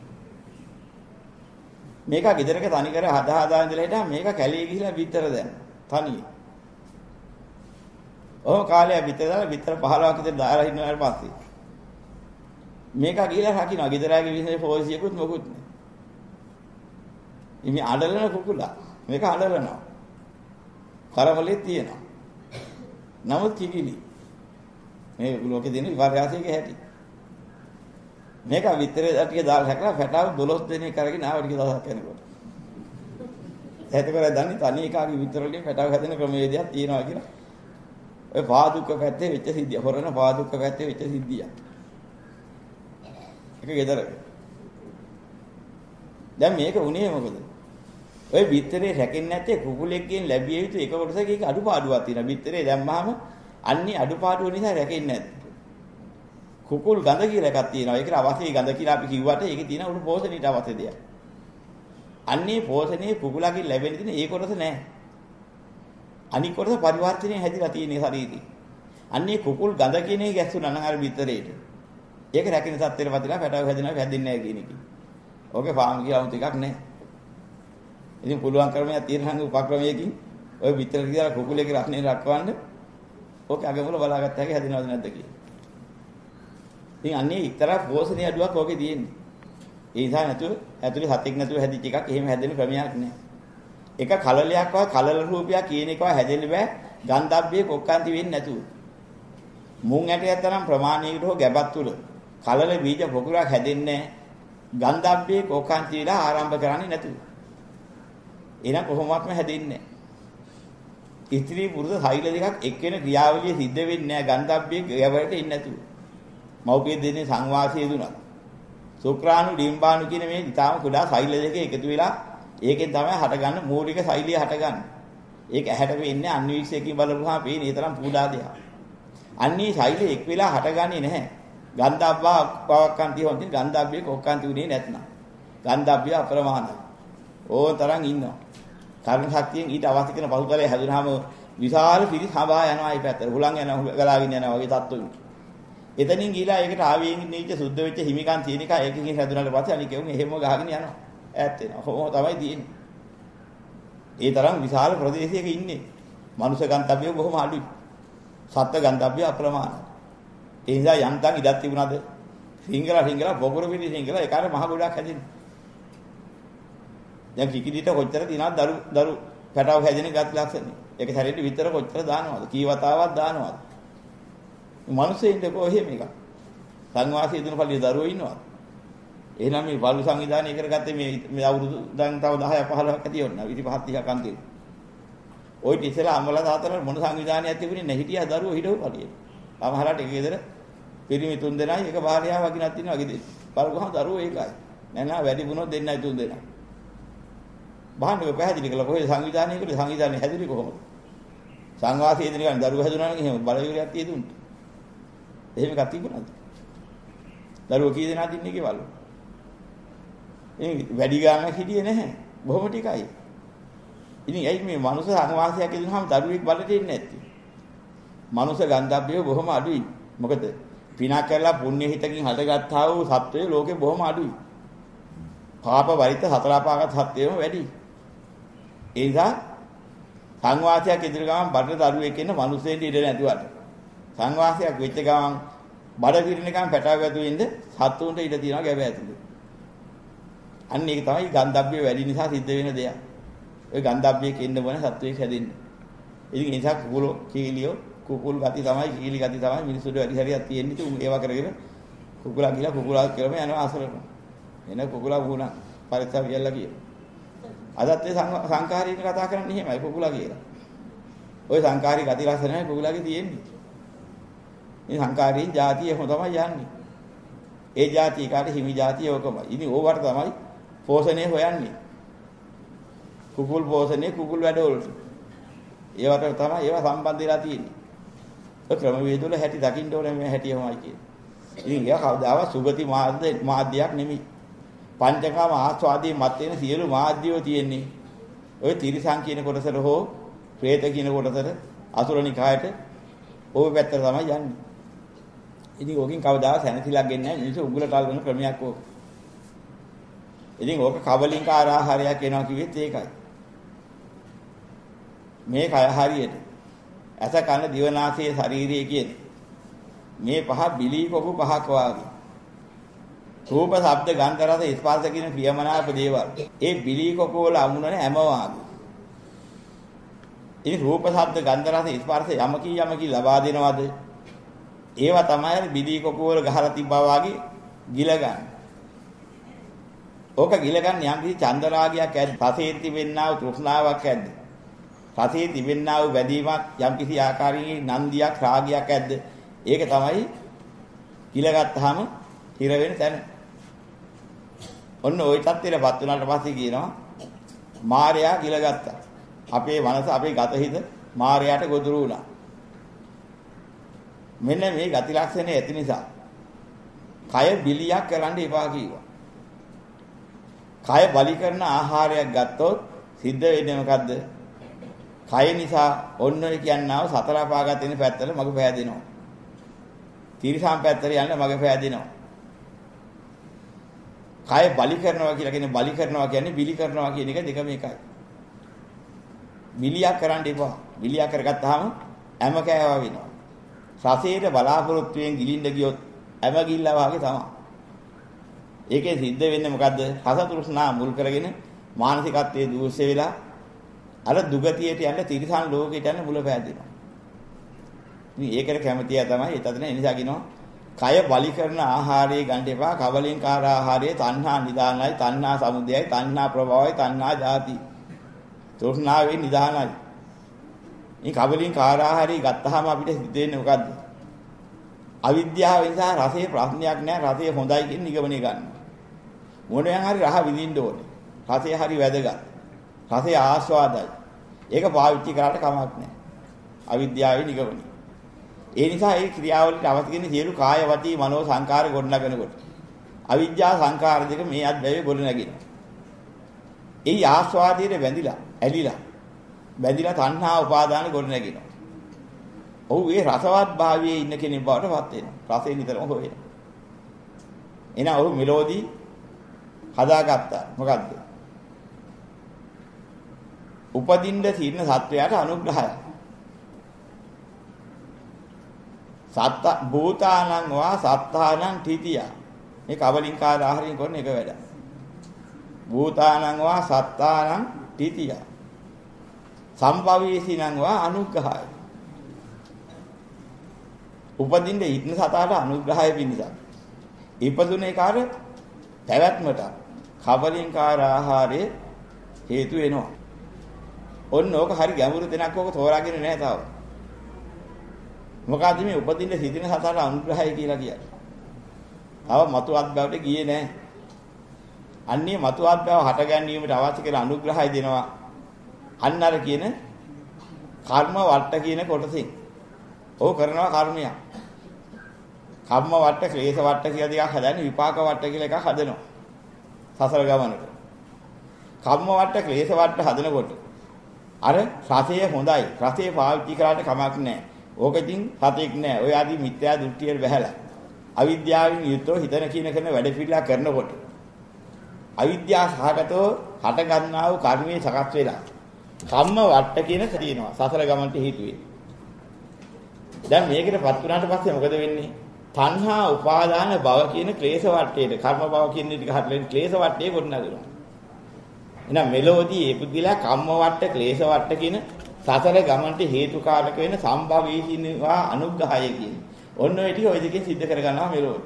මේක ගෙදරක තනි කර හදා ඉඳලා හිටා මේක කැලේ ගිහිලා විතර දැන් තනියි. ඔහොම කාලයක් විතර දාලා විතර 15ක් විතර දාලා ඉන්නාට පස්සේ මේක ගිහිලා රකින්නවා. ගෙදරාගේ විශේෂ පොලිසියකුත් මොකුත් නැහැ. ඉතින් අඬලන කුකුලා මේක අඬලනවා. කරමලේ තියෙනවා. නමුත් කිකිලි මේ ලෝකේ දෙන විපර්යාසයක හැටි. මේක විතරේ ටික දාලා හැකලා පැටාව 12 දෙනෙක් කරගෙන ආවට ටික දවසක් යනකොට. එතකොට දන්නේ තනි එකාගේ විතරලේ පැටාව හැදෙන ක්‍රමවේදයක් තියෙනවා කියලා. ඔය පාදුක්ක පැත්තේ වෙච්ච සිද්ධිය. හොරන පාදුක්ක පැත්තේ වෙච්ච සිද්ධිය. ඒක ගෙදරක. දැන් මේක උනේ මොකද? ඔය විතරේ රැකෙන්නේ නැත්තේ කුකුලෙක්ගෙන් ලැබිය යුතු එක කොටසක එක අඩුපාඩුවක් තියෙනවා. විතරේ දැම්මහම අන්නේ අඩුපාඩුව නිසා රැකෙන්නේ නැත්තේ. කුකුල් ගඳ කියලා එකක් තියෙනවා. ඒකට අවශ්‍ය ගඳ කියලා අපි කිව්වට ඒකේ තියෙන උණු පෝෂණයට අවශ්‍ය දෙයක්. අන්නේ පෝෂණේ කුකුලකින් ලැබෙන දින ඒ කොටස නැහැ. අනික කොටස පරිවර්තනයේ හැදිලා තියෙන ශරීරේ. අන්නේ කුකුල් ගඳ කියන එක ගැස්සුණා නම් අර විතරේට. ඒක රැකින සත්‍යෙට වදිලා පැටව හැදෙනවා හැදෙන්නේ නැහැ කියන එක. ඕකේ ෆාම් කියලා උන්ට එකක් නැහැ. ඉතින් පුළුවන් ක්‍රමයක් තියෙන හංග උපක්‍රමයකින් ඔය විතර කියලා කුකුලේගේ රස්නේ රක්වන්න ඕකේ අගමුල බලාගත්ත හැකි හැදෙනවද නැද්ද කියලා. ඉතින් අන්නේ එක්තරා පෝෂණීය අඩුවක් ඕකේ තියෙන්නේ. ඒ නිසා නැතුව ඇතුලේ හතෙක් නැතුව හැදිච්ච එකක් එහෙම හැදෙන ක්‍රමයක් නෑ. එක කලලයක් වා කලල රූපයක් කියන එකව හැදෙන්න බෑ ගන්ධබ්බේ කොක්කාන්ති වෙන්නේ නැතුව. මුං ඇටයක් තරම් ප්‍රමාණයකට හෝ ගැබක් තුල කලල බීජ පොකුරක් හැදෙන්නේ ගන්ධබ්බේ කොක්කාන්ති විලා ආරම්භ කරන්නේ නැතුව. එහෙනම් කොහොමවත්ම හැදෙන්නේ නෑ. ඉතිරි පුරුදු සෛල දෙකක් එක්කෙන ක්‍රියාවලිය සිද්ධ වෙන්නේ නෑ ගන්ධබ්බේ ගැබට ඉන්නේ නැතුව. මෞපිය දෙන්නේ සංවාසය දුනා. සුක්‍රාණු ඩිම්බාණු කියන මේ ඊටාම කුඩා සෛල දෙක එකතු වෙලා ඒකෙන් තමයි හටගන්න මූලික සෛලිය හටගන්නේ. ඒක ඇහැට වෙන්නේ අන්වීක්ෂයකින් බලපුවාම පේන ඒ තරම් කුඩා දෙයක්. අන්නේ සෛලිය එක් වෙලා හටගන්නේ නැහැ. ගන්ධබ්බා පවක්කාන්ති හොන්දින් ගන්ධබ්බේ කොක්කාන්ති උනේ නැත්නම්. ගන්ධබ්බය අප්‍රමාණයි. ඕන තරම් ඉන්නවා. කර්ම ශක්තියෙන් ඊට අවශ්‍ය කරන බහුතරය හැදුනහම විශාල පිරිස හඹා යනවා මේ පැත්තට. හුලං යනවා ගලාගෙන යනවා වගේ තත්ත්වෙ. එතනින් ගිහලා ඒකට ආවේගින් නීච සුද්ධ වෙච්ච හිමිකම් තියෙන එක ඒකකින් හැදුනාට පස්සේ අනික උන් එහෙම ගහගෙන යනවා. ඈත් වෙනවා. කොහොම තමයි තියෙන්නේ. ඒ තරම් විශාල ප්‍රදේශයක ඉන්නේ. මනුෂ්‍ය ගන්තබ්බිය බොහොම අඩුයි. සත්ත්ව ගන්තබ්බිය අප්‍රමාණයි. ඒ නිසා යන්තම් ඉඩක් තිබුණාද? සිංගලා බොගුරු පිළි සිංගලා ඒකාර මහ ගොඩක් හැදෙන්නේ. දැන් කිකිලිට කොච්චර දිනක් දරු පැටව හැදෙන ගත් ලක්ෂණේ. ඒක හැරෙන්න විතර කොච්චර දානවද? කී වතාවක් දානවද? මිනිස්සෙින්ද කොහේ මේක? සංවාසී දුන පල්ලියේ දරුවෝ ඉන්නවා. එහෙනම් මේ බලු සංවිධානය කරගත්තේ මේ අවුරුදු දැන් තව 10ක් 15ක් ඇති වෙනවා. 25 30ක් අන්තිම. ওই ඉතිසලා අම්මලා තාත්තලා මොන සංවිධානයක් තිබුණේ නැහැ හිටියා දරුවෝ හිටව පල්ලියේ. සමහරවිට එක ගෙදර පිරිමි 3 දෙනයි එක භාර්යාවක් වගිනක් ඉන්නවා ගෙදර. බලගහම දරුවෝ ඒකයි. නෑ වැඩි වුණොත් දෙන්නයි 3 දෙනා. බහන්නේ පැහැදිලි කළා කොහේ සංවිධානයකට සංවිධානය හැදුනේ කොහොමද? සංවාසී දෙන ගන්න දරුවෝ හැදුනා නම් එහෙම බලවිරියක් තියෙදුන්ට. එහෙම එකක් තිබුණාද? දරුවෝ කී දෙනාද ඉන්නේ කියලා බලන්න. ඉතින් වැඩි ගානක් හිටියේ නැහැ. බොහොම ටිකයි. ඉතින් ඇයි මේ මනුස්ස සංවාසයක් ඉදනහම දරුවෙක් බලට එන්නේ නැත්තේ? මනුස්ස ගන්ධබ්බිය බොහොම අඩුයි. මොකද පිනක් කරලා පුණ්‍ය හිතකින් හටගත්තා වූ සත්වයේ ලෝකේ බොහොම අඩුයි. පාප වරිත හතර පාගත් සත්වයම වැඩි. ඒ නිසා සංවාසයක් ඉදිරි ගමන් බඩට දරුවෙක් ඉන්න මනුස්සයෙන්ට ඉඩ නැතුවට සංවාසයක් වෙච්ච ගමන් බඩ පිරිනකම් පැටව ගැතු ඉන්න සත්තුන්ට ඉඩ තියනවා ගැබ ඇතුලේ. අන්න ඒක තමයි ගන්ධබ්බිය වැඩි නිසා සිද්ධ වෙන දෙයක්. ඔය ගන්ධබ්බියක ඉන්න බොන සත්වෙක් හැදෙන්නේ. ඉතින් ඒ නිසා කුකුලෝ කීලියෝ කුකුල් ගති තමයි කීලි ගති තමයි මිනිසුන්ට වැඩි හරියක් තියෙන්නේ. තුන් ඒවා කරගෙන කුකුලා කියලා කුකුලා කියලාම යනවා අසරණ. එන කුකුලා වුණා පරිස්සම් කියලා කියනවා. අදත් ඒ සංකාරීන කතා කරන්නේ එහෙමයි කුකුලා කියලා. ওই සංකාරී ගති ලක්ෂණයි කුකුලාගේ තියෙන්නේ. මේ සංකාරීන් જાතිය එහෙම තමයි යන්නේ. ඒ જાතිය කාට හිමි જાතිය ඕකමයි. ඉතින් ඕවට තමයි පෝෂණය හොයන්නේ. කුකුල් පෝෂණය කුකුල් වැඩවලට. ඒවට තමයි ඒවා සම්බන්ධ වෙලා තියෙන්නේ. ඒ ක්‍රමවේද වල හැටි දකින්න ඕනේ මේ හැටි එහෙමයි කියන්නේ. ඉතින් ඒක කවදාවත් සුගති මාධ්‍යයක් නෙමෙයි. පංචකාම ආස්වාදී මත වෙන සියලු මාධ්‍යෝ තියෙන්නේ. ඔය තිරිසං කියන කොටසට හෝ പ്രേත කියන කොටසට අසුරනිකායට ඕව පැත්තට තමයි යන්නේ. ඉතින් ඕකෙන් කවදාවත් සැනසීමක් ගෙන්නේ නැහැ. මිනිස්සු උගුලට අල්ලන ක්‍රමයක් ඕක. ඉතින් ඕක කබලින්කාර ආහාරයක් එනවා කිව්වෙත් ඒකයි. මේ කය හරියට ඇස කන දිව නාසය ශරීරය කියන මේ පහ බිලී කොපු පහක් වාගේ. රූප ශබ්ද ගන්ධ රස ස්පර්ශ කියන ප්‍රියමනාප දේවල්. ඒ බිලී කොපු වල අමුණන හැම වාගේ. ඉතින් රූප ශබ්ද ගන්ධ රස ස්පර්ශ යමකී ලබා දෙනවද? ඒවා තමයි බිලී කොපු වල ගහලා තිබ්බා වාගේ ගිල ගන්න. ඕක ගිල ගන්න යම් කිසි චන්දරාගයක් ඇද්ද? රසයේ තිබෙන්නා වූ තෘෂ්ණාවක් ඇද්ද? රසයේ තිබෙන්නා වූ වැදීමක් යම් කිසි ආකාරයේ නන්දියක් රාගයක් ඇද්ද? ඒක තමයි ගිල ගත්තාම හිර වෙන තැන. ඔන්න ওই තත්ත්වෙටපත් වුණාට පස්සේ කියනවා මායя ගිල ගත්තා. අපේ මනස අපේ ගත හිත මායයට ගොදුරු වුණා. මෙන්න මේ ගති ලක්ෂණය ඇති නිසා කය බිලියක් කරන්න එපා කිව්වා. කය බලි කරන ආහාරයක් ගත්තොත් සිද්ධ වෙන්නේ මොකද්ද? කය නිසා ඔන්න ඔය කියනවා සතර පාගත වෙන පැත්තට මග පෑදෙනවා. තිරිසන් පැත්තට යන්න මග පෑදෙනවා. කය බලි කරනවා කියලා කියන්නේ බලි කරනවා කියන්නේ බිලි කරනවා කියන එක දෙකම එකයි. බිලියක් කරන්න එපා. බිලියක් කරගත්තාම හැම කෑවා වෙනවා. රසයට බලාපොරොත්තුෙන් ගිලින්න ගියොත් හැම ගිල්ලා වගේ තමයි. ඒකේ සිද්ධ වෙන්නේ මොකද්ද? රස තෘෂ්ණා මුල් කරගෙන මානසිකත්වයේ දූෂ්‍ය වෙලා අර දුගතියට යන්න තිරිසන් ලෝකයට යන්න මුල පෑදෙනවා. ඉතින් ඒකට කැමතිය තමයි එතන එනිසා කියනවා කය බලි කරන ආහාරයේ ගන්න එපා. කවලින්කාර ආහාරයේ තණ්හා නිදානයි, තණ්හා සමුදයයි, තණ්හා ප්‍රභවයි, තණ්හා ජාති. තෘෂ්ණාවේ නිදානයි. මේ කවලින්කාර ආහාරය ගත්තාම අපිට සිද්ධ වෙන්නේ මොකද්ද? අවිද්‍යාව නිසා රසයේ ප්‍රශ්නයක් නැහැ. රසය හොඳයි කියන නිගමනය ගන්න. මොනෙන් හරි රහ විඳින්න ඕනේ. රසය හරි වැදගත්. රසය ආස්වාදයි. ඒක පාවිච්චි කරාට කමක් නැහැ. අවිද්‍යාවේ නිගමනය. ඒ නිසා ඒ ක්‍රියාවලියට අවශ්‍ය කරන සියලු කාය වචී මනෝ සංකාර ගොඩනගනකොට අවිද්‍යා සංකාර දෙක මේ අද්වැවේ ගොඩ නැගිනවා. ඒ ආස්වාදයේ වැඳිලා ඇලිලා තණ්හා උපාදාන ගොඩ නැගිනවා. ඔව් ඒ රසවත් භාවයේ ඉන්න කෙනෙක් බවට පත් වෙනවා. රසය නිතරම හොයන. එහෙනම් ඔහු මෙලෝඩි හදාගත්තා. මොකද්ද? උපදින්න තියෙන සත්වයාට අනුග්‍රහය. සත්ත භූතානං වා සත්තානං තීතිය. මේ කවලින්කාර ආහාරයෙන් කරන එක වැඩ. භූතානං වා සත්තානං තීතිය. සම්භවීසිනං වා අනුග්‍රහය. උපදින්න ඉන්න සතාට අනුග්‍රහය පිණිස. ඉපදුනේ කාර පැවැත්මට කවලින්කාර ආහාරයේ හේතු වෙනවා. ඔන්න ඕක හරි ගැඹුරු දෙයක් ඕක තෝරාගෙන නැහැ තාම. මොකද මේ උපදින්න සිටින සතාට අනුග්‍රහය කියලා කියන්නේ. තව මතු අත්බවට ගියේ නැහැ. අන්නේ මතු අත්බව හට ගැනීමට අවශ්‍ය කරන අනුග්‍රහය දෙනවා. අන්න අර කියන කර්ම වට්ට කියන කොටසෙන්. ඕක කරනවා කර්මයක්. කම්ම වට්ට, ක්ලේශ වට්ට කියලා දෙකක් හදන්නේ විපාක වට්ට කියලා එකක් හදනවා. සසර ගමනට. කම්ම වට ක්ලේශ වට හදනකොට අර රසය හොඳයි. රසය පාවිච්චි කරාට කමක් නැහැ. ඕක ඉතින් සතෙක් නැහැ. ඔය ආදී මිත්‍යා දෘෂ්ටියට බහැලා. අවිද්‍යාවෙන් යුක්තව හිතන කියන වැඩ පිළිලා කරනකොට අවිද්‍යාව සහගතව හට ගන්නා වූ කර්මයේ සකස් වෙලා කම්ම වට කියන තියෙනවා. සසර ගමනට හේතු වෙන්නේ. දැන් මේකටපත් වුණාට පස්සේ මොකද වෙන්නේ? තණ්හා උපාදාන භව කියන ක්ලේශ වටේට කර්ම භව කියන ටික හටලෙන් ක්ලේශ වටේ ගොඩනගනවා. එහෙනම් මෙලොවදී ඒ පුද්ගලයා කම්ම වට ක්ලේශ වට කියන සසර ගමනට හේතුකාරක වෙන සම්භවී කියනවා අනුග්‍රහය කියන්නේ. ඔන්න ඔය ටික ඔය දෙකෙන් සිද්ධ කරගන්නවා මෙලොව.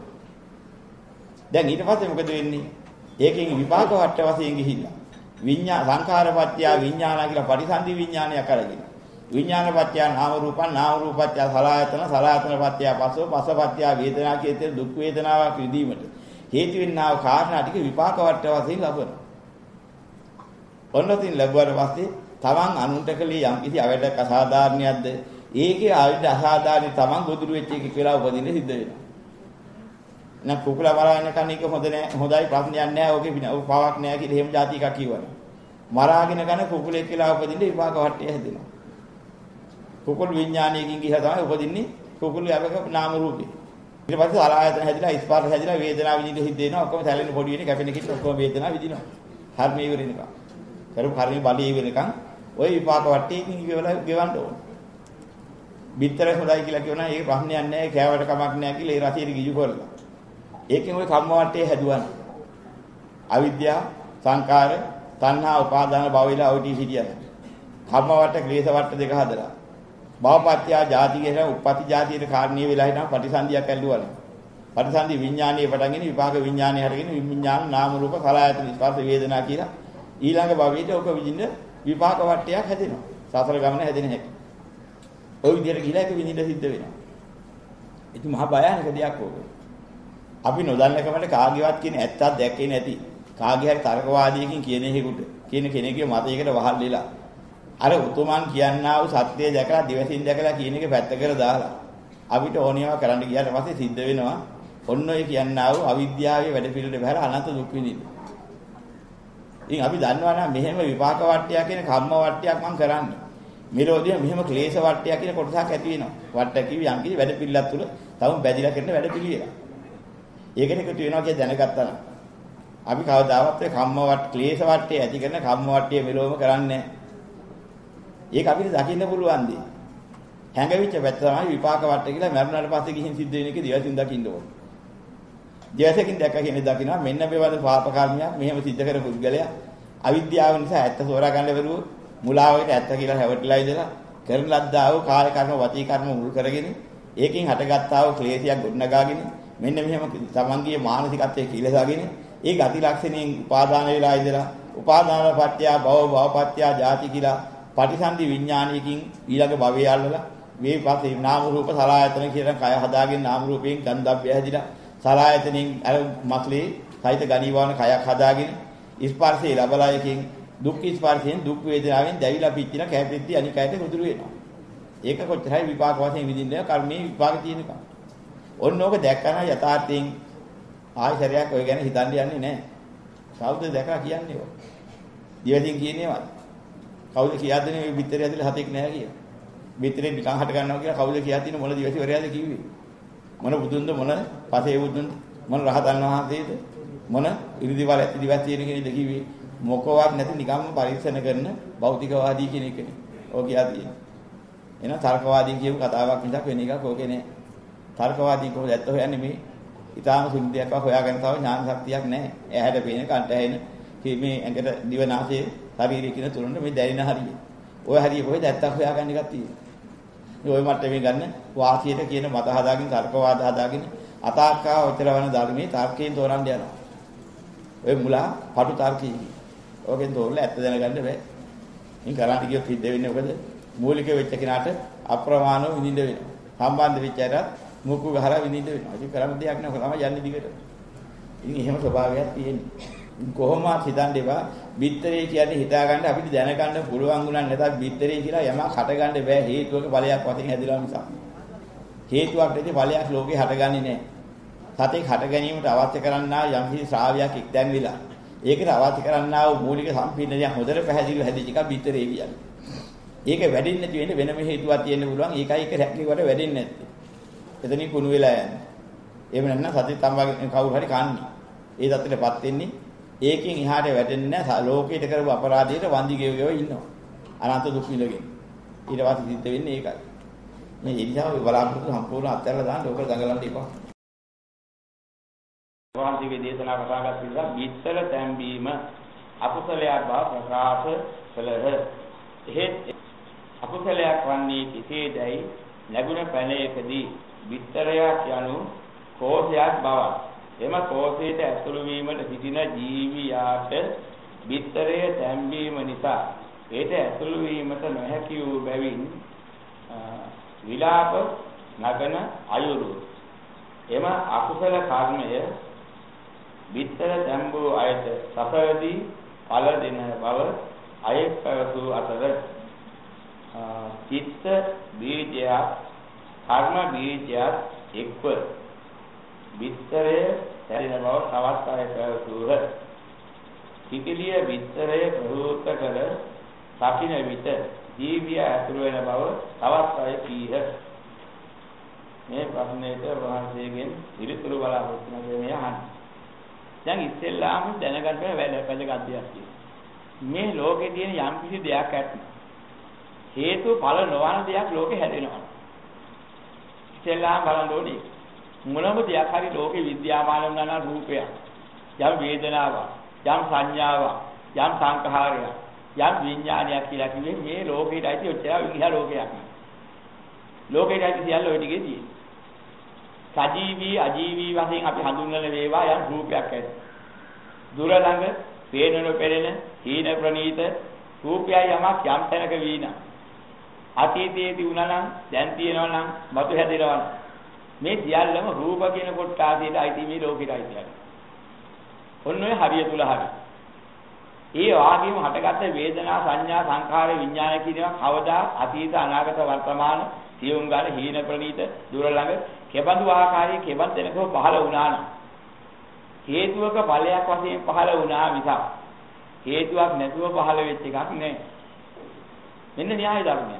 දැන් ඊට පස්සේ මොකද වෙන්නේ? ඒකෙන් විපාක වට වශයෙන් ගිහිල්ලා සංඛාරපත්‍ය විඥාන කියලා පරිසන්දි විඥානයක් අරගෙන විඥානපත්‍ය නාම රූපං නාම රූපත්‍ය සලආයතනපත්‍ය පස්සෝ පස්සපත්‍ය වේදනා කියන දුක් වේදනාවක් විඳීමට හේතු වෙන්නා වූ කාරණා ටික විපාක වට වශයෙන් ලබනවා. ඔන්නතින් ලැබුවාට පස්සේ තමන් අනුන්ට කලේ යම් කිසි අවැඩක් අසාධාරණයක්ද ඒකේ ආවිද අසාධාරණ තමන් ගොදුරු වෙච්ච එක කියලා උපදින්න සිද්ධ වෙනවා. නම් කුකුලා මරාගෙන කන එක හොඳ නෑ හොඳයි ප්‍රශ්නයක් නෑ ඕකේ පවක් නෑ කියලා එහෙම જાති එකක් කියවනවා. මරාගෙන කන කුකුලෙක් කියලා උපදින්න විපාක වට්ටිය හැදෙනවා. කුකුල් විඥානයකින් ගිහලා තමයි උපදින්නේ කුකුල් යවක නාම රූපේ. ඊට පස්සේ සලආයතන හැදිලා ස්පර්ශ හැදිලා වේදනාව විඳින්න හිත දෙනවා. ඔක්කොම සැලෙන පොඩි වෙන්නේ කැපෙන කිත් ඔක්කොම වේදනාව විඳිනවා. කර්මයේ ඉවරෙනකම්. කර්ම බලයේ ඉවරෙනකම් ওই විපාක වට්ටියකින් ගෙවන්න ඕන. බිත්තර හොඳයි කියලා කියනවා ඒක ප්‍රශ්නයක් නෑ කෑවට කමක් නෑ කියලා ඒ රසයට ගිජු කරලා. ඒකෙන් ওই කම්ම වටේ හැදුවා. අවිද්‍යාව, සංකාර, තණ්හා, උපාදාන භවවිලා ඔය ටී සිටියන. කම්ම වට, ක්ලේශ වට දෙක හදලා. භවපත්‍ය ජාති කියන උපපති ජාතියේ කාරණීය වෙලා හිටම පටිසන්ධියක් ඇල්ලුවා. පටිසන්ධි විඥානීය පටන්ගෙන විපාක විඥානීය හරගෙන විඥාන නාම රූප සලආයතන ස්පර්ශ වේදනා කියලා ඊළඟ භවයට ඔක විඳින්න විපාක වටයක් හැදෙනවා. සසර ගමන හැදෙන හැටි. ওই විදිහට ගිහිලා ඒක විඳින්න සිද්ධ වෙනවා. ඉතින් මහා භයානක දෙයක් ඕක. අපි නොදන්නකමට කාගේවත් කියන ඇත්තක් දැක්කේ නැති කාගේ හරි තර්කවාදීකින් කියන එකෙකුට කියන කෙනෙකුගේ මතයකට වහල් වෙලා අර උතුමන් කියන්නා වූ සත්‍යය දැකලා දිවසින් දැකලා කියන එක පැත්ත කර දාලා අපිට ඕනියම කරන්න ගියාට පස්සේ සිද්ධ වෙනවා ඔන්න ඔය කියන්නා වූ අවිද්‍යාවේ වැඩ පිළිවෙල බහැලා අනන්ත දුක් විඳින්න. ඉතින් අපි දන්නවා නම් මෙහෙම විපාක වට්ටියක් කියන කම්ම වට්ටියක් මම කරන්නේ. මෙලොවදී මෙහෙම ක්ලේශ වට්ටියක් කියන කොටසක් ඇති වෙනවා. වට්ට කිවි යම් කිසි වැඩ පිළිලක් තුල තවම බැඳිලා කරන වැඩ පිළිවෙල. ඒකට එකතු වෙනවා කියලා දැනගත්තා නම් අපි කවදාවත් ඒ කම්ම වට ක්ලේශ වට්ටිය ඇති කරන කම්ම වට්ටිය මෙලොවම කරන්නේ නැහැ. ඒක අපිට දකින්න පුළුවන් දෙයක්. හැඟවිච්ච පැත්ත තමයි විපාක වට කියලා මරණයට පස්සේ ගිහින් සිද්ධ වෙන එක දිවසින් දකින්න ඕනේ. දිවසකින් දැක්ක කෙනෙක් දකිනවා මෙන්න මේ වගේ පාප කර්මයක් මෙහෙම සිද්ධ කර පුද්ගලයා අවිද්‍යාව නිසා ඇත්ත සෝරා ගන්න බැරුව මුලාවකට ඇත්ත කියලා හැවටලා ඉඳලා කරන ලද්දා වූ කාය කර්ම වචී කර්ම මුල් කරගෙන ඒකෙන් හටගත්තා වූ ක්ලේශයක් ගොඩනගාගෙන මෙන්න මෙහෙම තමන්ගේ මානසිකත්වයේ කීලසාගෙන ඒ ගති ලක්ෂණයෙන් උපාදාන වෙලා ඉඳලා උපාදාන පත්‍ය භව භවපත්‍ය ජාති කියලා පටිසන්ධි විඥානයකින් ඊළඟ භවයේ අල්ලලා මේ පස්සේ නාම රූප සලආයතන කියන කය හදාගෙන නාම රූපයෙන් ගන්ධබ්බය හැදිලා සලආයතනෙන් අර මස්ලේ සහිත ගණීවාන කයක් හදාගෙන ස්පර්ශේ ලබලා එකකින් දුක් ස්පර්ශයෙන් දුක් වේදනාවෙන් දැවිලා පිච්චිලා කැපෙද්දී අනිකයට උදුරු වෙනවා. ඒක කොච්චරයි විපාක වශයෙන් විඳින්නේ කර්මයේ විපාක තියෙනකම්. ඔන්න ඕක දැක්කම යථාර්ථයෙන් ආයතරයක් ඔය ගැන හිතන්න යන්නේ නැහැ. කවුද දැකලා කියන්නේ ඔය? දිවසින් කියන්නේවත්. කවුද කියද්දී මේ බිත්තරය ඇතුලේ හතෙක් නැහැ කියලා. බිත්තරේ නිකන් හට ගන්නවා කියලා කවුද කියද්දී මොන දිවසිවරයාද කිව්වේ? මොන බුදුන්ද මොන පසේ බුදුන්ද මොන රහතන් වහන්සේද මොන ඉරිදිවල ඇති දිවස් තියෙන කෙනෙක්ද කිව්වේ? මොකවත් නැති නිකම්ම පරීක්ෂණ කරන භෞතිකවාදී කෙනෙක් නේ. ඔය කියා තියෙන්නේ. එහෙනම් තර්කවාදීන් කියපු කතාවක් මිසක් වෙන එකක් ඕකේ නෑ. තර්කවාදී කොහොමද ඇත්ත හොයන්නේ මේ? ඊටාම සුන්දරයක් හොයාගෙන තව ඥාන ශක්තියක් නැහැ. ඇහැට පේන කන්ට ඇහෙන මේ ඇඟට දිවනාසයේ ශරීරය කියන තුනට මේ දැනෙන හරිය. ඔය හරිය කොහෙද ඇත්තක් හොයාගන්න එකක් තියෙන්නේ. ඔය මට්ටමේ ගන්න වාසියට කියන මත හදාගෙන තර්කවාද හදාගෙන අතාක්කා ඔච්චරවන ධර්මයේ තර්කයෙන් තෝරන්න යනවා. ඔය මුලා පටු තර්කී. ඕකෙන් තෝරලා ඇත්ත දැනගන්න බෑ. ඉතින් කරාට කියොත් සිද්ධ වෙන්නේ මොකද? මූලික වෙච්ච කෙනාට අප්‍රමාණව විඳින්න වෙනවා. සම්බන්ධ වෙච්ච අයට මුක්කු ගහලා විඳින්න වෙනවා. ඉතින් කරන්න දෙයක් නෑ. තමයි යන්නේ දිගට. ඉතින් එහෙම ස්වභාවයක් තියෙන්නේ. කොහොමවත් හිතන්න එපා. බිත්තරේ කියන්නේ හිතා ගන්න අපිට දැනගන්න පුළුවන් උනන් නැතත් බිත්තරේ කියලා යමක් හට ගන්න බෑ හේතුවක ඵලයක් වශයෙන් හැදිලා නිසා. හේතුවක් නැති ඵලයක් ලෝකේ හටගන්නේ නෑ. සතෙක් හට ගැනීමට අවශ්‍ය කරන්නා යම් කිසි ශ්‍රාවයක් එක්තැන් වෙලා ඒකට අවශ්‍ය කරන්නා වූ මූලික සම්පීඩනය හොඳට පැහැදිලිව හැදිච්ච එක බිත්තරේ කියන්නේ. ඒක වැඩිෙන්නේ නැති වෙන්නේ වෙනම හේතුවක් තියෙන්න පුළුවන්. ඒකයි ඒක රැක්කේකට වැඩිෙන්නේ නැත්තේ. එතනින් කුණු වෙලා යන්නේ. එහෙම නැත්නම් සතේ තම්බගෙන කවුරු හරි කන්නේ. ඒ தත්ත්වයටපත් වෙන්නේ ඒකෙන් එහාට වැටෙන්නේ නැහැ. ලෝකයට කරපු අපරාධයට වන්දි ගෙව ඉන්නවා. අනන්ත දුක් විඳගෙන. ඊට පස්සේ සිද්ධ වෙන්නේ ඒකයි. මේ එලිසාව බලාපොරොත්තු සම්පූර්ණ අත්හැරලා දාන්න ඕක දඟලන්න එපා. වහන්සේගේ දේශනා කතාගත පිළිබඳ බිත්තර තැම්බීම අකුසලයක් බව ප්‍රකාශ කළහ. එහෙත් අකුසලයක් වන්නේ කෙසේදයි ලැබුණ පැනයකදී බිත්තරයක් යනු කෝෂයක් බව. එම කෝෂයට ඇතුළු වීමට සිටින ජීවියාට බිත්තරයේ තැම්බීම නිසා ඒට ඇතුළු වීමට නොහැකි වූ බැවින් විලාප නගන අයුරු. එම අකුසල කර්මය බිත්තර තැම්බූ අයට සසරදී ඵල දෙන බව අයෙක් පැවසූ අතර චිත්ත බීජය කර්ම බීජය එක්ව බිත්තරය හැදෙන බව තවත් අයෙක් පැවසූහ. කිකිලිය බිත්තරය ප්‍රවෘත්ත කර සකින විට ජීවිය ඇතුළු වෙන බව තවත් අයෙක් කීහ. මේ ප්‍රශ්නෙට වහන්සේගෙන් පිළිතුරු බලාපොරොත්තු වෙන මේ අහන්නේ. දැන් ඉස්සෙල්ලාම දැනගන්න වැදගත් දෙයක් තියෙනවා. මේ ලෝකේ තියෙන යම් කිසි දෙයක් ඇත්නම් හේතු ඵල නොවන දෙයක් ලෝකේ හැදෙනවා. ඉස්සෙල්ලාම බලන්න ඕනේ මොනම දෙයක් හරි ලෝකේ විද්‍යාමාන වුණා නම් රූපයක්, යම් වේදනාවක්, යම් සංඥාවක්, යම් සංඛාරයක්, යම් විඥානයක් කියලා කිව්වේ මේ ලෝකේට ඇති ඔච්චර විහිහ ලෝකයක් නෙවෙයි. ලෝකේට ඇති සියල්ල ඔය ටිකේ තියෙනවා. සජීවී අජීවී වශයෙන් අපි හඳුන්වන වේවා යම් රූපයක් ඇති. දුර ළඟ පේනන පෙරෙන හීන ප්‍රනීත රූපයයි යමක් යම් තැනක වීනා. අතීතයේදී වුණා නම් දැන් තියෙනවා නම් මතු හැදෙනවා. මේ සියල්ලම රූප කියන කොටාසීට අයිති මේ ලෝකෙට අයිතියි. ඔන්න ඔය හරිය තුල හරි. ඒ වාගේම හටගත්ත වේදනා සංඥා සංඛාර විඥාන කියනවා කවදා අතීත අනාගත වර්තමාන සියුම් ගාන හීන ප්‍රනීත දුර ළඟ කෙබඳු ආකාරයේ කෙබඳ දෙනකව පහළ වුණා නම් හේතුවක ඵලයක් වශයෙන් පහළ වුණා මිසක් හේතුවක් නැතුව පහළ වෙච්ච එකක් නෑ. මෙන්න න්‍යාය ධර්මය.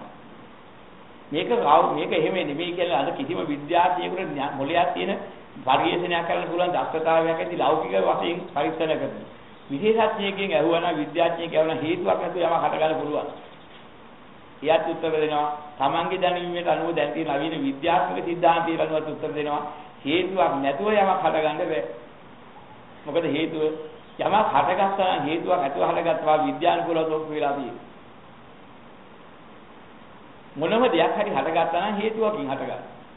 මේක එහෙම නෙමෙයි කියලා අද කිසිම විද්‍යාඥයෙකුට මොලයක් තියෙන පරිශීලනයක් කරන්න පුළුවන් දක්ෂතාවයක් ඇති ලෞකික වශයෙන් පරීක්ෂණ කරනවා. විශේෂඥයෙක්ගෙන් ඇහුවනම් විද්‍යාඥයෙක් ඇහුවනම් හේතුවක් නැතුව යමක් හට ගන්න පුළුවන්. එයාට උත්තර දෙනවා තමන්ගේ දැනීමට අනුව දැන් තියෙන නවීන විද්‍යාත්මක සිද්ධාන්තයට අනුව උත්තර දෙනවා හේතුවක් නැතුව යමක් හට ගන්න බෑ. මොකද හේතුව යමක් හටගත්තා නම් හේතුවක් නැතුව හටගත්තා විද්‍යානුකූලව තොප්පු වෙලා තියෙනවා. මොනම දෙයක් හරි හටගත්තා නම් හේතුවකින් හටගන්නවා.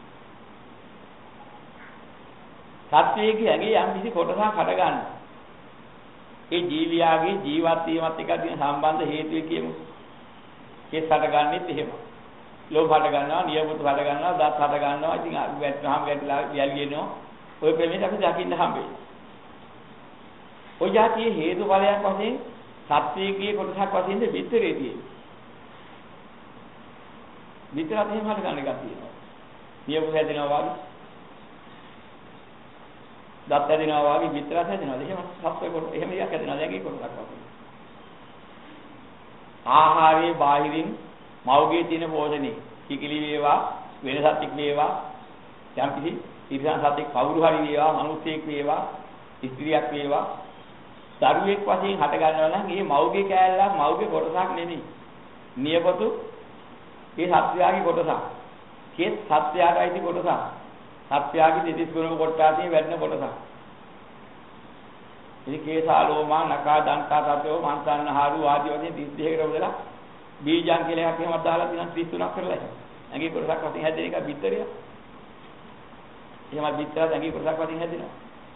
සත්‍යයේ ඇඟේ යම් කිසි කොටසක් හටගන්නවා. ඒ ජීවියාගේ ජීවත් වීමත් එක්ක තියෙන සම්බන්ධ හේතුව කියමු. කෙස් හටගන්නෙත් එහෙම. ලෝභ හට ගන්නවා, නියමුත් හට ගන්නවා, දත් හට ගන්නවා. ඉතින් වැට්ටාම වැටලා යල්ගෙනවා. ඔය ප්‍රමේය අපි දකින්න හම්බෙයි. ඔය જાතියේ හේතුඵලයක් වශයෙන් සත්‍යයේ කොටසක් වශයෙන් විතරේ තියෙනවා. විතරත් එහෙම හට ගන්න එකක් තියෙනවා. නියමුත් හැදෙනවා වගේ. දත් හැදෙනවා වගේ විතරත් හැදෙනවා. එහෙම සත්‍ය කොට එහෙම එකක් හැදෙනවා. දැන් ඒ කොටසක් වශයෙන්. ආහාරයේ බාහිරින් මවගේ තියෙන පෝෂණේ කිකිලි වේවා වෙන සත්‍යක් වේවා යම් කිසි ඉරිසන් සත්‍යක් කවුරු හරි වේවා මිනිසෙක් වේවා ස්ත්‍රියක් වේවා දරුවෙක් වශයෙන් හට ගන්නවා නම් මේ මවගේ කෑල්ලක් මවගේ කොටසක් නෙමෙයි නියපොතු මේ සත්‍යයගේ කොටසක් කෙස් සත්‍යයට අයිති කොටසක් සත්‍යයගේ දෙතිස් ගුණ කොටාසේ වැඩෙන කොටසක් ඉතින් කේසාලෝමා නකා දන්තා තතෝ මන්සන්නහාරු ආදී වශයෙන් 32කට උදලා බීජයන් කියලා එකක් එහෙම දාලා තියෙනවා 33ක් කරලා එහෙම. ඇඟේ කොටසක් වශයෙන් හැදෙන එක බිත්තරය. එහෙම බිත්තරත් ඇඟේ කොටසක් වශයෙන් හැදෙනවා.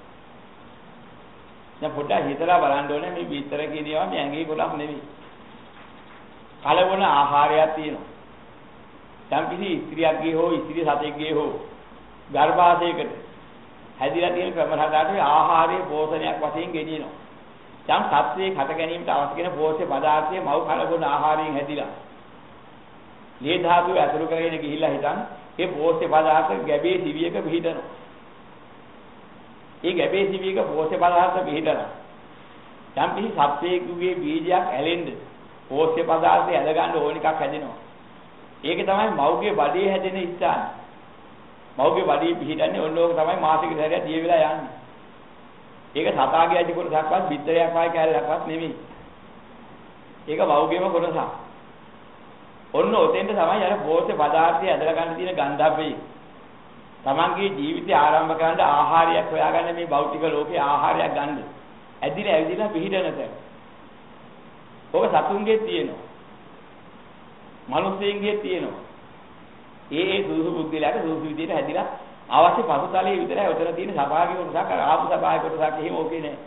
දැන් පොඩ්ඩක් හිතලා බලන්න ඕනේ මේ බිත්තර කියන ඒවා මේ ඇඟේ කොටක් නෙවෙයි. කලවණ ආහාරයක් තියෙනවා. යම් කිසි ස්ත්‍රියක්ගේ හෝ ස්ත්‍රී සතෙක්ගේ හෝ ගර්භාෂයකට හැදිලා තියෙන ක්‍රමහදාට ආහාරයේ පෝෂණයක් වශයෙන් ගෙනියනවා. යම් සත්‍යයේ හට ගැනීමට අවශ්‍ය වෙන පෝෂ්‍ය පදාර්ථයේ මව් කලබුණ ආහාරයෙන් හැදිලා. ලේ ධාතුව ඇතුළු කරගෙන ගිහිල්ලා හිටන් ඒ පෝෂ්‍ය පදාර්ථ ගැබේ සිවියක පිහිටනවා. ඒ ගැබේ සිවියක පෝෂ්‍ය පදාර්ථ පිහිටනවා. යම් කිසි සත්වයකගේ බීජයක් ඇලෙන්න පෝෂ්‍ය පදාර්ථය ඇද ගන්න ඕන එකක් හැදෙනවා. ඒක තමයි මව්ගේ බඩේ හැදෙන ස්ථාන. මව්ගේ බඩේ පිහිටන්නේ ඔන්න ඕක තමයි මාසික සැරයක් දිය වෙලා යන්නේ. ඒක සතාගේ ඇටි කොටසක්වත් බිත්තරයක් වගේ කැලලක්වත් නෙමෙයි. ඒක මව්ගේම කොටසක්. ඔන්න ඔතෙන්ට තමයි අර පෝෂ්‍ය පදාර්ථය ඇදලා ගන්න තියෙන ගන්ධබ්බේ. තමන්ගේ ජීවිතය ආරම්භ කරන්න ආහාරයක් හොයාගන්න මේ භෞතික ලෝකේ ආහාරයක් ගන්න. ඇදිලා ඇවිදිලා පිහිටන තැන. ඔබ සතුන්ගේ තියෙනවා. මිනිස්සුන්ගේ තියෙනවා. ඒ සුසු බුද්ධිලාට සුසු විදියට හැදිලා අවශ්‍ය පසුතලයේ විතරයි උතර තියෙන සභාවේ කොටසක් ආපු සභාවේ කොටසක් එහෙම ඕකේ නෑ.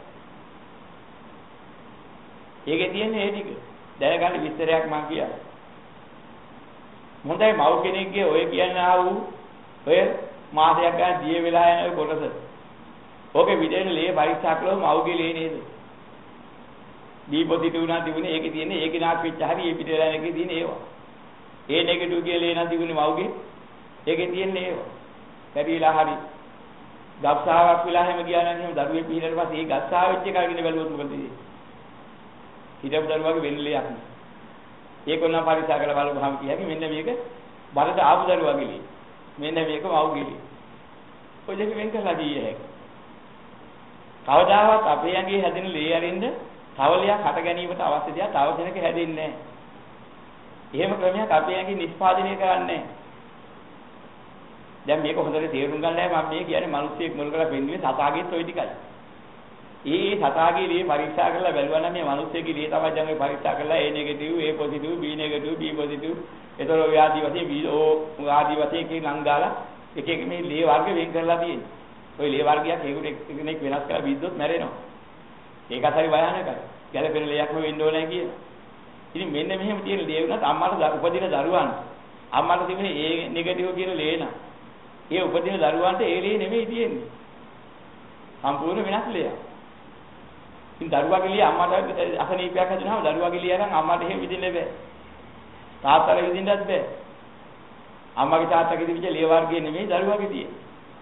ඒකේ තියෙන්නේ ඒ ටික. දැනගන්න විස්තරයක් මම කියනවා. මොඳයි මව් කෙනෙක්ගේ ඔය කියන්න ආවු ඔය මාසයක් ගන්න දිය වෙලා යන ඔය කොටස. ඕකේ විදෙන ලේ පරීක්ෂා කළොත් මව්ගේ ලේ නේද? දීපොදිට උනා තිබුණේ ඒකේ තියෙන්නේ ඒකේ නාක් වෙච්ච හරි ඒ පිටේලා එකේ තියෙන්නේ ඒවා. ඒ නෙගටිව් කියලා ලේ නම් තිබුණේ මව්ගේ. ඒකේ තියෙන්නේ ඒවා. පැරිලා හරි. ගබ්සාවක් වෙලා හැම ගියා නම් එහෙම දරුවේ පිළිහෙලට පස්සේ ඒ ගබ්සා වෙච්ච එක අරගෙන බැලුවොත් මොකද වෙන්නේ? හිතපු දරුවාගේ වෙන්නේ ලේයක් නේ. ඒක උනා පරීක්ෂා කරලා බලුවාම කියකි මෙන්න මේක බලට ආපු දරුවාගේ ලේ. මෙන්න මේක මව්ගේ ලේ. ඔය දෙක වෙන් කරලා දීය හැකියි. කවදාවත් අපේ ඇඟේ හැදෙන ලේ අරින්න තවලයක් හට ගැනීමට අවශ්‍ය දෙයක් තව කෙනෙක් හැදෙන්නේ නැහැ. එහෙම ක්‍රමයක් අපේ ඇඟේ නිෂ්පාදනය කරන්නේ නැහැ. දැන් මේක හොඳට තේරුම් ගන්නයි මම මේ කියන්නේ මිනිස්සෙක් මුල් කරලා පෙන්වන්නේ සතාගේත් ওই ටිකයි. ඒ සතාගේ ලේ පරීක්ෂා කරලා බැලුවා නම් මේ මිනිස්සෙගේ ලේ තමයි දැන් ඔය පරීක්ෂා කරලා A negative A positive B negative B positive ඒතර ඔය ආදි වශයෙන් B O ආදි වශයෙන් එකේ නම් දාලා එක එක මේ ලේ වර්ග වෙන් කරලා තියෙන්නේ. ඔය ලේ වර්ගයක් ඒකට කෙනෙක් වෙනස් කරලා බිද්දොත් මැරෙනවා. ඒකත් හරි භයානකයි. ගැළපෙන ලේයක්ම වෙන්න ඕනේ කියන. ඉතින් මෙන්න මෙහෙම තියෙන ලේ වුණත් අම්මාට උපදින දරුවන් අම්මාට තිබුණේ A නෙගටිව් කියන ලේ නා. ඒ උපදින දරුවන්ට ඒ ලේ නෙමෙයි තියෙන්නේ. සම්පූර්ණ වෙනස් ලේයක්. ඉතින් දරුවාගේ ලේ අම්මාට අසනීපයක් හදුනහම දරුවාගේ ලේ අරන් අම්මාට එහෙම විදින්න බෑ. තාත්තට විදින්නත් බෑ. අම්මාගේ තාත්තගේ තිබිච්ච ලේ වර්ගය නෙමෙයි දරුවාගේ තියෙන්නේ.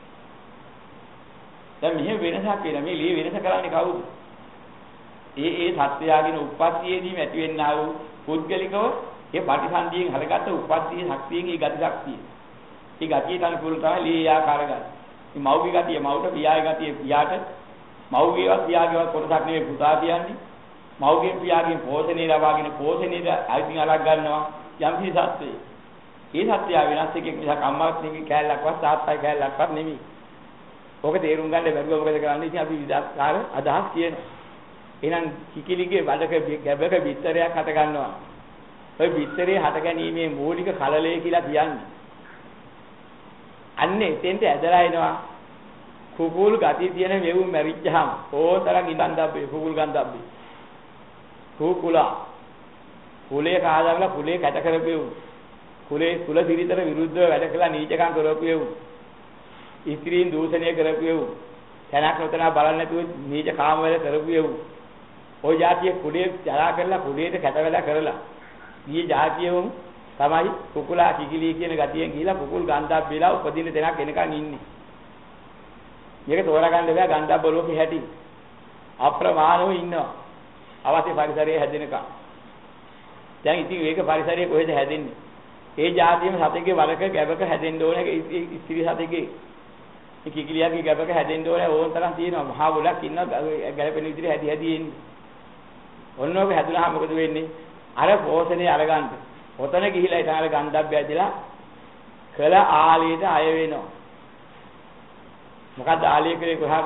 දැන් මෙහෙම වෙනසක් වෙන මේ ලේ වෙනස කරන්නේ කවුද? ඒ සත්‍යයගෙන උප්පත්තියේදීම ඇති වෙන්නා වූ පුද්ගලිකව ඒ පටිසන්ධියෙන් හරගත්ත උප්පත්තියේ ශක්තියෙන් ඒ ගති ශක්තිය. ඒ ගතියට අනුකූල තමයි ලේ ආකාර ගන්න. මේ මව්ගේ ගතිය මව්ට පියාගේ ගතිය පියාට මව්ගේවත් පියාගේවත් කොටසක් නෙවෙයි පුතා කියන්නේ. මව්ගේ පියාගේ පෝෂණය ලබාගෙන පෝෂණයට අයිතින් අලක් ගන්නවා යම් කිසි සත්‍යය. ඒ සත්‍යය වෙනස් එකක් මිසක් අම්මාවත් නෙමෙයි කෑල්ලක්වත් තාත්තයි කෑල්ලක්වත් නෙමෙයි. ඔක තේරුම් ගන්න බැරුව මොකද කරන්නේ? ඉතින් අපි විදාකාර අදහස් කියනවා. එහෙනම් කිකිලිගේ බඩක ගැබක බිත්තරයක් හට ගන්නවා. ඔය බිත්තරේ හට ගැනීමේ මූලික කලලය කියලා කියන්නේ. අන්නේ එතෙන්ට ඇදලා එනවා. කුකුල් ගතිය තියෙන මෙවුන් මැරිච්චාම ඕතරම් ඉඳන්දබ්බේ කුකුල් ගන්දබ්බේ. කුකුලා. කුලේ කාදාගලා කුලේ කැට කරපෙව්. කුලේ කුල සිරිතර විරුද්ධව වැඩ කළා නීචකම් කරපෙව්. ඉස්ත්‍රීන් දූෂණය කරපෙව්. තනක් නොතන බලන්නේ නැතුව නීච කාම වල කරපෙව්. ওই જાතිය කුලේ ජරා කරලා කුලේට කැට වෙලා කරලා. ඊයේ જાතියවම තමයි කුකුලා කිකිලී කියන ගතියෙන් ගිහිලා කුකුල් ගන්දබ්බේලා උපදින තැනක් එනකන් ඉන්නේ. මේක තෝරගන්න බෑ ගන්ධබ්බ ලෝකෙ හැටි. අප්‍රමාණව ඉන්නවා. අවශ්‍ය පරිසරයේ හැදෙනකම්. දැන් ඉතින් මේක පරිසරයේ කොහෙද හැදෙන්නේ? ඒ જાතියම සතෙක්ගේ වලක ගැබක හැදෙන්න ඕනේ. ඉස්ත්‍රි සතෙක්ගේ කිකිලියාගේ ගැබක හැදෙන්න ඕනේ. ඕන තරම් තියෙනවා. මහා ගොඩක් ඉන්නවා ගැලපෙන විදිහට හැදි හැදි එන්නේ. ඔන්නෝක හැදුනහම මොකද වෙන්නේ? අර පෝෂණය අරගන්න. ඔතන ගිහිලා ඊට අර ගන්ධබ්බය ඇදලා කළ ආලීට අය වෙනවා. මොකද්ද ආලිය කරේ කොහාද?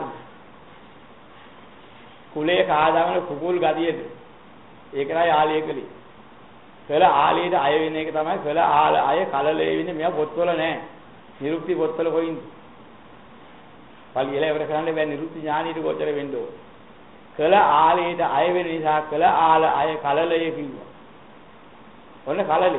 කුලේ කාදාගෙන කුකුල් ගතියද. ඒකයි ආලිය කරේ. කළ ආලියට අය වෙන එක තමයි කළ ආල අය කලලේ වෙන්නේ මෙයා පොත්වල නැහැ. නිරුක්ති පොත්වල කොයින්ද? පල්ලියල ඉවර කරන්න බෑ නිරුක්ති ඥානෙට ගෝචර වෙන්න ඕන. කළ ආලයට අය වෙන නිසා කළ ආල අය කලලේ කිව්වා. ඔන්න කලලේ.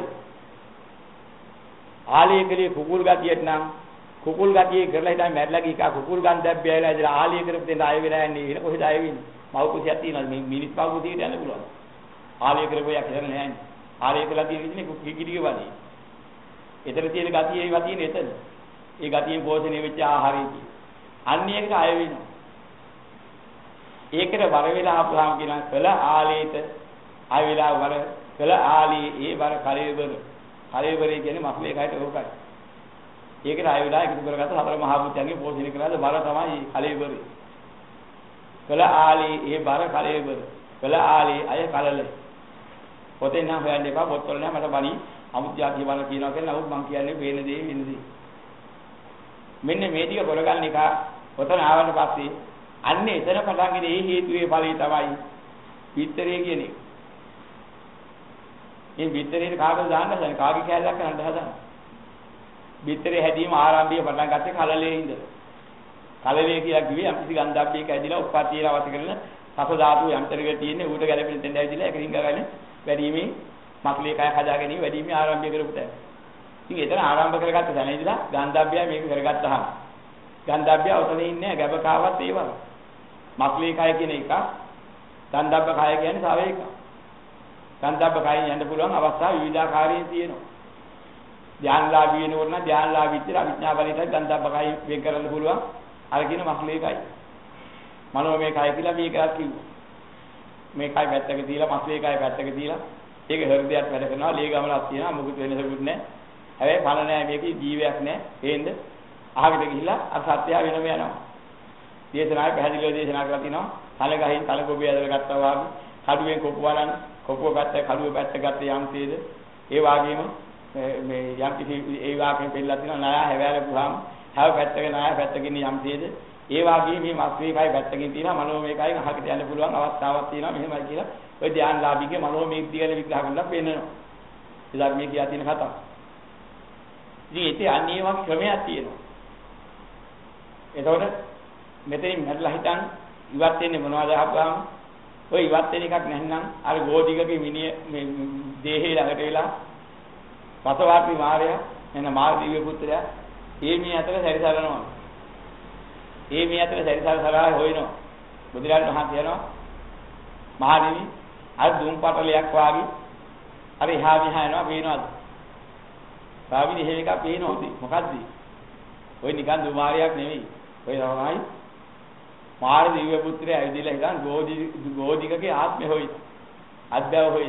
ආලිය කරේ කුකුල් ගතියට නම් කුකුල් ගතිය කරලා හිටන් මැරිලා ගිහා කුකුල් ගන්ධබ්බය ඇවිල්ලා ඉතින් ආලිය කරපු දෙන්න ආයෙ වෙලා යන්නේ ඉතින් කොහෙද ආයෙ වෙන්නේ මව් කුසියක් තියෙනවා මිනිස් මව් කුසියට යන්න පුළුවන් ආලිය කරපු යක් කරන්නේ නැහැ ආලිය කරලා තියෙන ඉතින් කිකිඩිගේ වගේ එතන තියෙන ගතිය ඒවා තියෙන එතන ඒ ගතියෙන් පෝෂණය වෙච්ච ආහාරයදී අන්න ඒකට ආයෙ වෙනවා ඒකට වර වෙලා ආපුවාම කියනවා කළ ආලේත ආවිලා වර කළ ආලී ඒ වර කලෙබර කලෙබරේ කියන්නේ මස්ලේ කයට ඕකයි. ඒකට ආවිලා එකතු කරගත්ත හතර මහා භූතයන්ගේ පෝෂණය කරලාද වර තමයි කලෙබරේ. කළ ආලී ඒ වර කලෙබර කළ ආලී අය කලල. පොතේ නම් හොයන්න එපා පොත්වල නෑ මට බණි අමුත්‍යා කියවන කියනවා කියලා නමුත් මම කියන්නේ වෙන දේ වෙන දේ. මෙන්න මේ ටික කරගන්න එක ඔතන ආවට පස්සේ අන්නේ එතන පටන්ගෙන ඒ හේතුවේ ඵලය තමයි විතරේ කියන්නේ. මේ විතරේ කාටද දාන්න හදන්නේ? කාගේ කැලලක් කරන්න හදන්නේ? විතරේ හැදීම ආරම්භය පටන් ගත්තේ කලලේ ඉඳලා. කලලේ කියලා කිව්වේ යම්කිසි ගන්ධබ්බයක ඇදිලා උප්පත්තියලා වත කරන රස ධාතු යන්ත්‍රයක තියෙන ඌට ගැලපෙන තැන ඇවිදලා එක රිංගගෙන වැඩිමේ මක්ලේ කය හදා ගැනීම වැඩිමේ ආරම්භය කරපු තැන. ඉතින් එතන ආරම්භ කරගත්ත තැන ඉඳලා ගන්ධබ්බය මේක කරගත්තාම ගන්ධබ්බය උතන ඉන්නේ ගැබකාවත් ඒ වගේ. මක්ලේ කය කියන එක ගන්ධබ්බ කය කියන්නේ තව එකක්. ගන්ධබ්බ කයෙන් යන්න පුළුවන් අවස්ථා විවිධාකාරයෙන් තියෙනවා. ධානලාභී වෙනකොට නම් ධානලාභී විතර අවිඥා බලයට ගන්ධබ්බ කය වෙන් කරන්න පුළුවන්. අර කියන මක්ලේ කය. මනෝමය කය කියලා මේකත් කිව්වා. මේ කය පැත්තක තියලා මස්ලේ කය පැත්තක තියලා ඒක හෘදයක් වැඩ කරනවා ලේ ගමනක් තියෙනවා මොකුත් වෙනසකුත් නැහැ. හැබැයි පල නැහැ මේකේ ජීවයක් නැහැ. හේන්ද අහකට ගිහිල්ලා අර සත්‍යය වෙනම යනවා. දේශනාවේ පැහැදිලිව දේශනා කරලා තිනවා කල ගහින් කල ගොබේ ඇදලා ගත්තා වාගේ කඩුවෙන් කොපුව බලන්න කොපුව පැත්ත කඩුව පැත්ත ගත්තේ යම්සේද ඒ වාගේම මේ යම් කිසි ඒ වාක්‍යයෙන් පෙන්නලා තිනවා ණය හැවෑල පුහාම හැව පැත්තක ණය පැත්තකින් යම්සේද ඒ වාගේ මේ මස්වේකයි පැත්තකින් තියෙනවා මනෝමයකයි අහකට යන්න පුළුවන් අවස්ථාවක් තියෙනවා මෙහෙමයි කියලා ඔය ධානලාභීගේ මනෝමය දිගල විග්‍රහ කරලා පෙන්නනවා. ඉතින් මේ කියා තියෙන කතාව. ඉතින් ඒත් අන්නේ වගේ ක්‍රමයක් තියෙනවා. එතකොට මෙතනින් මැරලා හිටන් ඉවත් වෙන්නේ මොනවද අහපුවාම ඔය ඉවත් වෙන එකක් නැත්නම් අර ගෝධිකගේ මිනිය මේ දේහේ ළඟට වෙලා පතවාපි මාර්යා එන මාර්දීව පුත්‍රයා මේ අතර සැරිසරනවා. මේ අතර සැරිසරලා හොයනවා. බුදුරජාණන් වහන්සේ යනවා මහණෙනි අර දුම් පටලයක් වාගේ අර එහා මෙහා යනවා පේනවද? ස්වාමීනි එහෙම එකක් පේනවද? මොකද්ද? ඔය නිකන් දුමාරියක් නෙවෙයි. ඔය තමයි මාර දිව්‍ය පුත්‍රයා ඇවිදලා හිටන් ගෝධිකගේ ආත්මය හොයි. අද්භව හොයි.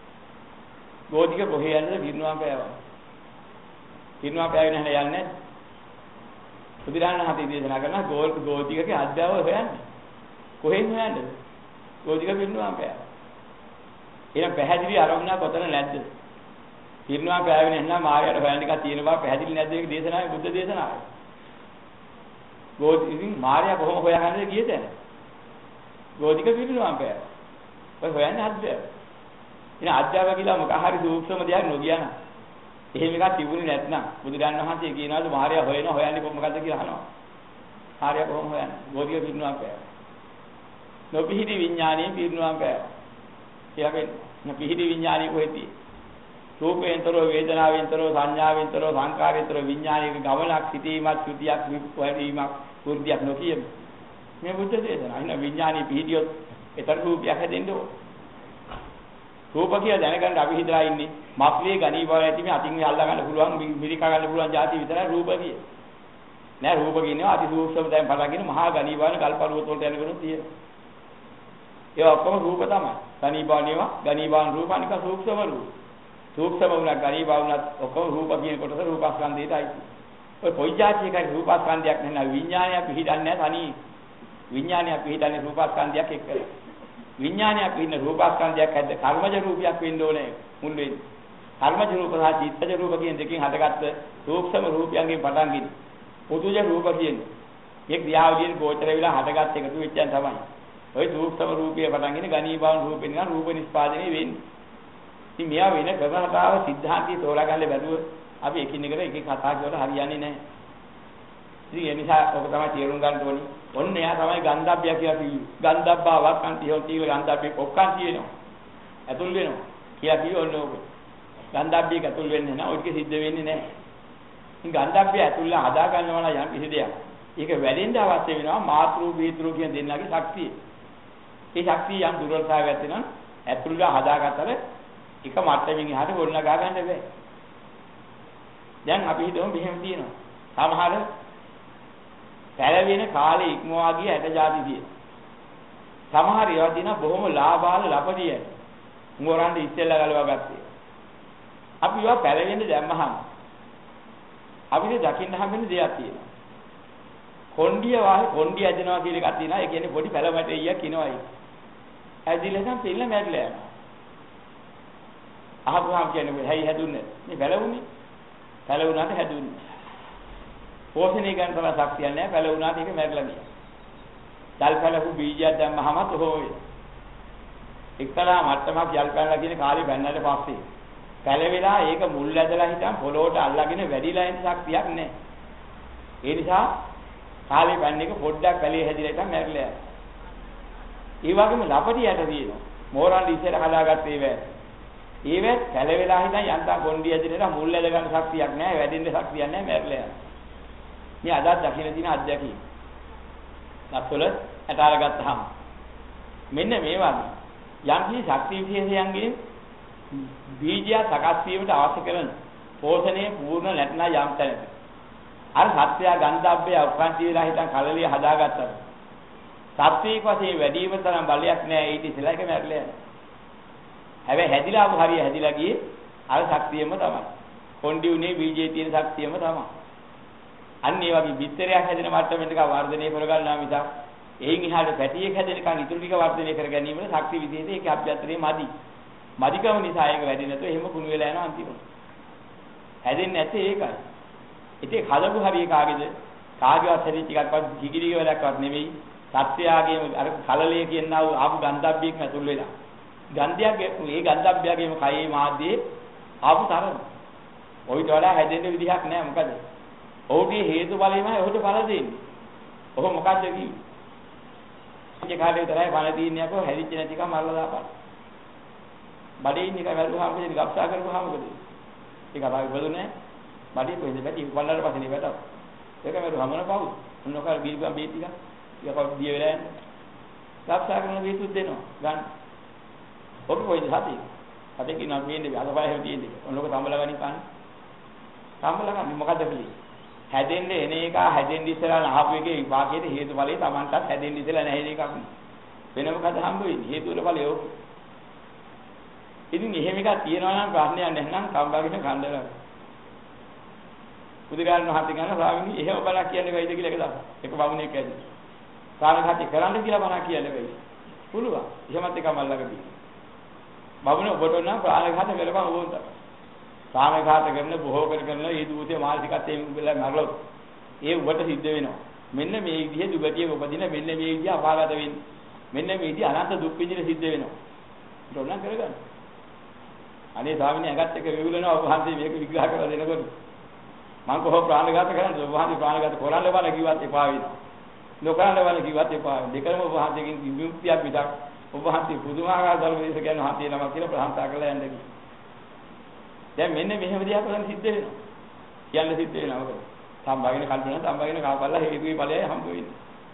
ගෝධික කොහේ යන්නද පිරිනුවම් පෑවා. පිරිනුවම් පෑවෙන හැල යන්නේ බුදුරජාණන් වහන්සේ දේශනා කරනවා ගෝධිකගේ අද්භව හොයන්නේ. කොහෙන් හොයන්නද? ගෝධික පිරිනුවම් පෑවා. එහෙනම් පැහැදිලි අරමුණක් ඔතන නැද්ද? පිරිනුවම් පෑවෙන නැත්නම් මායයට හොයන්න එකක් තියෙන බව පැහැදිලි නැද්ද? ඒක දේශනාවේ බුද්ධ දේශනාවේ. ගෝධිකින් මාර්යා කොහොම හොයාගන්නද කියද? ගෝධික පිරිනුවම් පෑවා. ඔය හොයන්නේ අද්භව. ඉතින් අද්භව කියලා මොකක් හරි සූක්ෂම දෙයක් නොගියා නම් එහෙම එකක් තිබුණේ නැත්නම් බුදුරජාණන් වහන්සේ කියනවාද මාර්යා හොයන්නේ මොකද්ද කියලා අහනවා. මාර්යා කොහොම හොයන්නේ? ගෝධික පිරිනුවම් පෑවා. නොපිහිටි විඥානයේ පිරිනුවම් පෑවා. කියලා කියන්නේ පිහිටි විඥානයේ කොහෙදී? රූපේන්තරෝ වේදනාවෙන්තරෝ සංඥාවෙන්තරෝ සංකාරයෙන්තරෝ විඥානයේ ගමනක් සිටීමක් ත්‍ෘතියක් විපවීමක් වෘද්ධියක් නොකියමු. මේ බුද්ධ දේශනා. අන්න විඥානයේ පිහිටියොත් ඒතර රූපයක් හැදෙන්න ඕන. රූප කියලා දැනගන්න අපි හිතලා ඉන්නේ මක්ලියේ ගණී බව ඇති මේ අතින් අල්ලා ගන්න පුළුවන් මිරිකා ගන්න පුළුවන් જાති විතරයි රූප කියේ. නෑ රූප කියනවා අති සූක්ෂම දැන් පටන්ගෙන මහා ගණී බවන කල්පරුවත වලට යනකොට තියෙනවා. ඒ ඔක්කොම රූප තමයි. ගණී බවනේවා ගණී බවන් රූපනික සූක්ෂම රූප. සූක්ෂම වුණා ගණී බවුණත් ඔක්කොම රූප කියන කොටස රූපස්කන්ධයටයි. ඔය කොයි જાති එකයි රූපස්කන්ධයක් නැත්නම් විඥානයක් පිළිදන්නේ නැහැ තනි. විඥානයක් පිළිදන්නේ රූපස්කන්ධයක් එක්කලා. විඥානයක් පිළින රූපස්කන්ධයක් හැද්ද කර්මජ රූපයක් වෙන්න ඕනේ මුල් වෙන්නේ. කර්මජ රූප සහ චිත්තජ රූප කියන දෙකෙන් හටගත්ත සූක්ෂම රූපයන්ගෙන් පටන් ගිහින් පුදුජ රූප කියන්නේ මේ ක්‍රියාවලියෙන් ගෝචර වෙලා හටගත් එකතු වෙච්චයන් තමයි. ওই සූක්ෂම රූපයේ පටන් ගෙන ගණී බවන් රූපෙන් නිකන් රූප නිස්පාදනය වෙන්නේ. ඉතින් මෙයා වෙන ක්‍රමතාව සිද්ධාන්තී තෝරා ගන්න බැලුව අපි එකින් එකට එක එක කතා කරලා හරියන්නේ නැහැ. ඉතින් ඒ නිසා ඔක තමයි තේරුම් ගන්න ඕනි. ඔන්න එයා තමයි ගන්ධබ්බය කියලා කිව්වේ. ගන්ධබ්බාවක් අන්ති හොතිල ගන්ධබ්බේ ඔක්කන් තියෙනවා. ඇතුල් වෙනවා. කියලා කිව්ව ඔන්න ඔක. ගන්ධබ්බේක ඇතුල් වෙන්නේ නැහැ. ඔය ටික සිද්ධ වෙන්නේ නැහැ. ඉතින් ගන්ධබ්බය ඇතුල්ලා හදා ගන්නවා නම් යම් කිසි දෙයක්. ඒක වැඩෙන්න අවශ්‍ය වෙනවා මාතෘ බීතෘ කියන දෙන්නගේ ශක්තිය. ඒ ශක්තිය යම් දුර්වලතාවයක් තියෙනවා ඇතුල්ලා හදාගත්තම එක මට්ටමින් එහාට ගොඩනගා ගන්න බෑ. දැන් අපි හිතමු මෙහෙම තියෙනවා. සමහර පැලවෙන කාලේ ඉක්මවා ගිය ඇට જાති තියෙනවා. සමහර ඒවා දින බොහොම ලාභාල ලපටිය. මොරාන්ට ඉස්සෙල්ලා ගලවා ගත්තේ. අපි ඒවා පැලවෙන්නේ දැම්මහම අපිට දකින්න හැමෙන්නේ දෙයක් තියෙනවා. කොණ්ඩිය වාහේ කොණ්ඩිය ඇදෙනවා කියන එකක් තියෙනවා. ඒ කියන්නේ පොඩි පැලමැටෙයියක් කිනවයි. ඇදිලා නම් තෙල්ල මැරිලා යනවා. අහපුවාම කියන්නේ හැයි හැදුන්නේ. මේ පැලවුනේ. පැලවුණාට හැදුන්නේ. පෝෂණය ගන්න තරම් ශක්තියක් නැහැ. පැලවුණාට ඒක මැරිලා ගියා. ජල් පැලපු බීජයක් දැම්මහම තෝවේ. එක්තරා මට්ටමක් ජල් පැනලා කියන කාලේ බැන්නට පස්සේ පැලවිලා ඒක මුල් ඇදලා හිටන් පොළොවට අල්ලගෙන වැඩිලා ඉන්න ශක්තියක් නැහැ. ඒ නිසා කාලේ බැන්න එක පොඩ්ඩක් පැලේ හැදිලා ඉතින් මැරිලා යනවා. ඒ වගේම ලපටියට තියෙනවා. මෝරන් ඉස්සර හදාගත්ත ඒවත් පැලවිලා හිටන් යන්තම් කොණ්ඩිය ඇදිලා මුල් ඇද ගන්න ශක්තියක් නැහැ. වැඩින්න ශක්තියක් නැහැ මැරිලා යනවා. මේ අදත් දකින්න තියෙන අධ්‍යක්ෂී. ලස්සල ඇතාර ගත්තාම මෙන්න මේ වගේ යම් කිසි ශක්ති විශේෂයන්ගෙන් බීජය සකස් වීමට අවශ්‍ය කරන පෝෂණය පූර්ණ නැත්නම් යම් තැනක අර සත්‍යය ගන්ධබ්බය උපන්ති වෙලා හිටන් කලලිය හදාගත්තා. සත්‍යයක වශයෙන් වැඩිම තරම් බලයක් නැහැ ඊට ඉස්සෙල්ලා ඒක මැරිලා යනවා. හැබැයි හැදිලා ආපු හරිය හැදිලා ගියේ අර ශක්තියම තමයි. කොණ්ඩි උනේ බීජයේ තියෙන ශක්තියම තමයි. අන්න ඒ වගේ බිත්තරයක් හැදෙන මට්ටමකට වර්ධනය කරගන්නවා මිසක් එයින් එහාට පැටියෙක් හැදෙනකන් ඉතුරු ටික වර්ධනය කර ගැනීමේ ශක්ති විශේෂය ඒක අභ්‍යන්තරේ මදි. මදිකම නිසා ඒක වැඩි නැතුව එහෙම කුණු වෙලා යනවා අන්තිමට. හැදෙන්නේ නැත්තේ ඒකයි. ඉතින් හදපු හරිය කාගේද? කාගේවත් හැදි ටිකක්වත් කිකිලිගේ වැඩක්වත් නෙවෙයි. සත්‍යයාගේම අර කලලයේ කියනවා ආපු ගන්ධබ්බියක් නැතුල් වෙලා. ගන්ධයක් ඒ ගන්ධබ්බයාගේම කයේ මාධ්‍යයේ ආපු තරම. ඔයිට වඩා හැදෙන්න විදිහක් නැහැ මොකද? ඔහුගේ හේතු බලයමයි ඔහුට ඵල දෙන්නේ. ඔහු මොකද්ද කිව්වේ? ඒ කාලේ විතරයි ඵල දෙන්නේ අපෝ හැදිච්ච නැතිකම මරලා දාපන්. බඩේ ඉන්න එක වැළුවාම මොකද ගබ්සා කරපුවාම මොකද? ඒක අපායි බදුනේ. බඩේ කොහෙද වැටි වල්ලර පස්සේ වැටව. ඒක වැළුවාම නපව්. මොනවාකාර බීල්ගම් බේ ටික. ඒක දිය වෙලා යනවා. ගබ්සා කරන බීතුත් දෙනවා. ගන්න. ඔබ කොහෙද හදේ? හදේ කිනා මේන්නේ අතපය හැම තියෙන්නේ. ඔන්නෝක තඹලා ගනින් කන්න. තඹලා ගන්න මොකද්ද පිළි? හැදෙන්න එන එක හැදෙන්න ඉස්සලා නහපු එකේ විපාකයේ හේතුඵලයේ Tamanටත් හැදෙන්න ඉස්සලා නැහැ එකක් නේ. වෙන මොකද හම්බ වෙන්නේ? හේතුවල ඵලය ඕක. ඉතින් එහෙම එකක් තියනවා නම් ප්‍රශ්නයක් නැත්නම් කවුරුගෙන කණ්ඩලා. බුදුරජාණන් වහන්සේ කියන ස්වාමීනි එහෙම බලක් කියන්නේ වෙයිද කියලා එක දාපන්. එක බමුණෙක් ඇදී. සාමඝාතය කරන්න කියලා බණක් කියන්නේ වෙයි. පුළුවන්. එහෙමත් එක මල්ලකදී. බමුණ ඔබට නම් ප්‍රාණඝාත කරපන් ඕන තමයි. සාමඝාත කරන බොහෝ කරන ඒ දූතේ මානසිකත්වයෙන් උඹලා මරලොත් ඒ උඹට සිද්ධ වෙනවා. මෙන්න මේ විදිහේ දුගතිය උපදින මෙන්න මේ විදිහ අපාගත වෙන්නේ. මෙන්න මේ විදිහ අනන්ත දුක් විඳින සිද්ධ වෙනවා. ඒක උනන් කරගන්න. අනේ ස්වාමීනි අගත් එක විවුලනවා ඔබ වහන්සේ මේක විග්‍රහ කරලා දෙනකොට මම කොහොම ප්‍රාණඝාත කරන්නේ ඔබ වහන්සේ ප්‍රාණඝාත කරන්න බල කිව්වත් එපා වෙනවා. නොකරන්න බල කිව්වත් එපා වෙනවා. දෙකම ඔබ වහන්සේගෙන් විමුක්තියක් විතක් ඔබ වහන්සේ පුදුමාකාර ධර්මදේශ කියන හතේ නමක් කියලා ප්‍රශංසා කරලා යන්න කිව්වා. දැන් මෙන්න මෙහෙම දිහා කරන් සිද්ධ වෙනවා. කියන්න සිද්ධ වෙනවා මොකද? සම්භාගින කල්පනා සම්භාගින කාපල්ලා හේතුයි ඵලයයි හම්බ වෙන්නේ.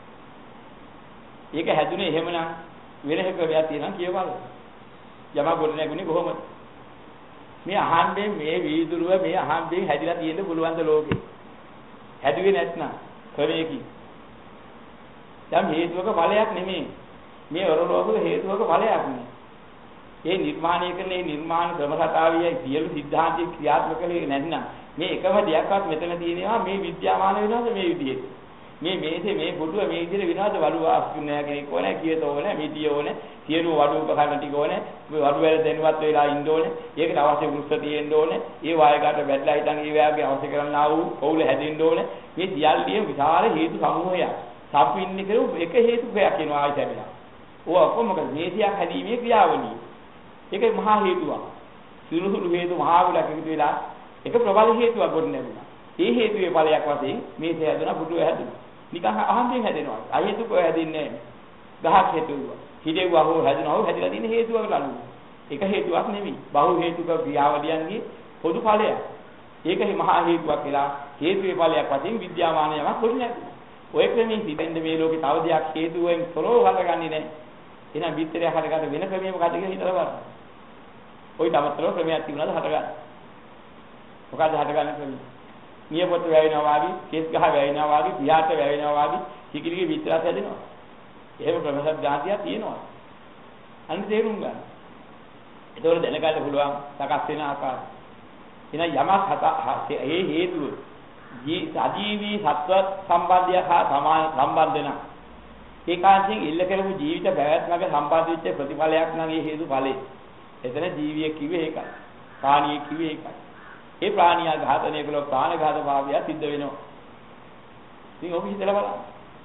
ඒක හැදුනේ එහෙමනම් වෙන එක වෙලා තියෙනවා කියවල. යම ගොඩ නැගුණේ කොහොමද? මේ අහම්බෙන් මේ වීදුරුව මේ අහම්බෙන් හැදිලා තියෙන්න පුළුවන් ද ලෝකේ? හැදුවේ නැත්නම් කරේකි. දැන් හේතුවක ඵලයක් නෙමෙයි. මේ ඔරලෝක හේතුවක ඵලයක් නෙමෙයි. මේ නිර්මාණය කරන මේ නිර්මාණ ක්‍රමසතාවියයි සියලු සිද්ධාන්තයේ ක්‍රියාත්මක වෙන්නේ නැත්නම් මේ එකම දෙයක්වත් මෙතන තියෙනවා මේ විද්‍යාමාන වෙනවද මේ විදිහට මේ මේසේ මේ පුඩුව මේ විදිහට වෙනවද වලුව ආස්කුණෑ කෙනෙක් ඕනේ කියත ඕනේ මිටිය ඕනේ සියලු වඩු උපකරණ ටික ඕනේ මේ වඩු වල දැනුවත් වෙලා ඉන්න ඕනේ ඒකට අවශ්‍ය වෘක්ෂ තියෙන්න ඕනේ ඒ වායකට බැදලා හිටන් ඒ වාගේ අවශ්‍ය කරන්නා වූ පෞල හැදෙන්න ඕනේ මේ සියල්ලිය විශාල හේතු සමූහයක් සම්පින්නේ කරු එක හේතුකයක් වෙනවා ආයතනය ඕක ඔක්කොම මොකද මේසියක් හැදීමේ ක්‍රියාවලිය ඒක මහා හේතුවක්. සිරුසුළු හේතු මහා විලක් එකතු වෙලා එක ප්‍රබල හේතුවක් ගොඩ නැගුණා. ඒ හේතුවේ ඵලයක් වශයෙන් මේ හැදුණා පුදුව හැදුණා. නිකන් අහම්බෙන් හැදෙනවා. අහේතුකව හැදින්නේ නැහැ. ගහක් හේතුව. හිතේවා හෝ හැදුණා හෝ හැදිලා තියෙන හේතුවකට අනුව. එක හේතුවක් නෙමෙයි. බහු හේතුක ක්‍රියාවලියන්ගේ පොදු ඵලයක්. ඒක මහා හේතුවක් කියලා හේතුවේ ඵලයක් වශයෙන් විද්‍යාමාන යමක් ගොඩ නැගුණා. ඔය ක්‍රමයෙන් හිතෙන්ද මේ ලෝකේ තව දෙයක් හේතුවෙන් තොරව හටගන්නේ නැහැ. එහෙනම් විතරය හටගන්න වෙන ක්‍රමයක් මොකද්ද කියලා හිතලා බලන්න. ওই තමතරව ක්‍රමයක් තිබුණාද හටගන්න. මොකද්ද හටගන්න ක්‍රමය? නියපොත්ත වැවෙනවා වගේ, කේස් ගහ වැවෙනවා වගේ, පියාට වැවෙනවා වගේ, කිකිලිගේ විතරක් හැදෙනවා. එහෙම ක්‍රමසත් ගාතියක් තියෙනවා. අන්න තේරුම් ගන්න. ඒතකොට දැනගන්න පුළුවන් සකස් වෙන ආකාරය. එන යමක් ඒ හේතුව අජීවී සත්ව සම්බන්ධය හා සමාන සම්බන්ධ වෙන ඒකාන්තයෙන් ඉල්ල කරපු ජීවිත පැවැත්මක සම්බන්ධ වෙච්ච ප්‍රතිඵලයක් නම් ඒ හේතු ඵලෙ. එතන ජීවිය කිව්වේ ඒකයි. ප්‍රාණිය කිව්වේ ඒකයි. ඒ ප්‍රාණියා ඝාතනය කළොත් ප්‍රාණඝාත භාවය සිද්ධ වෙනවා. ඉතින් ඔබ හිතලා බලන්න.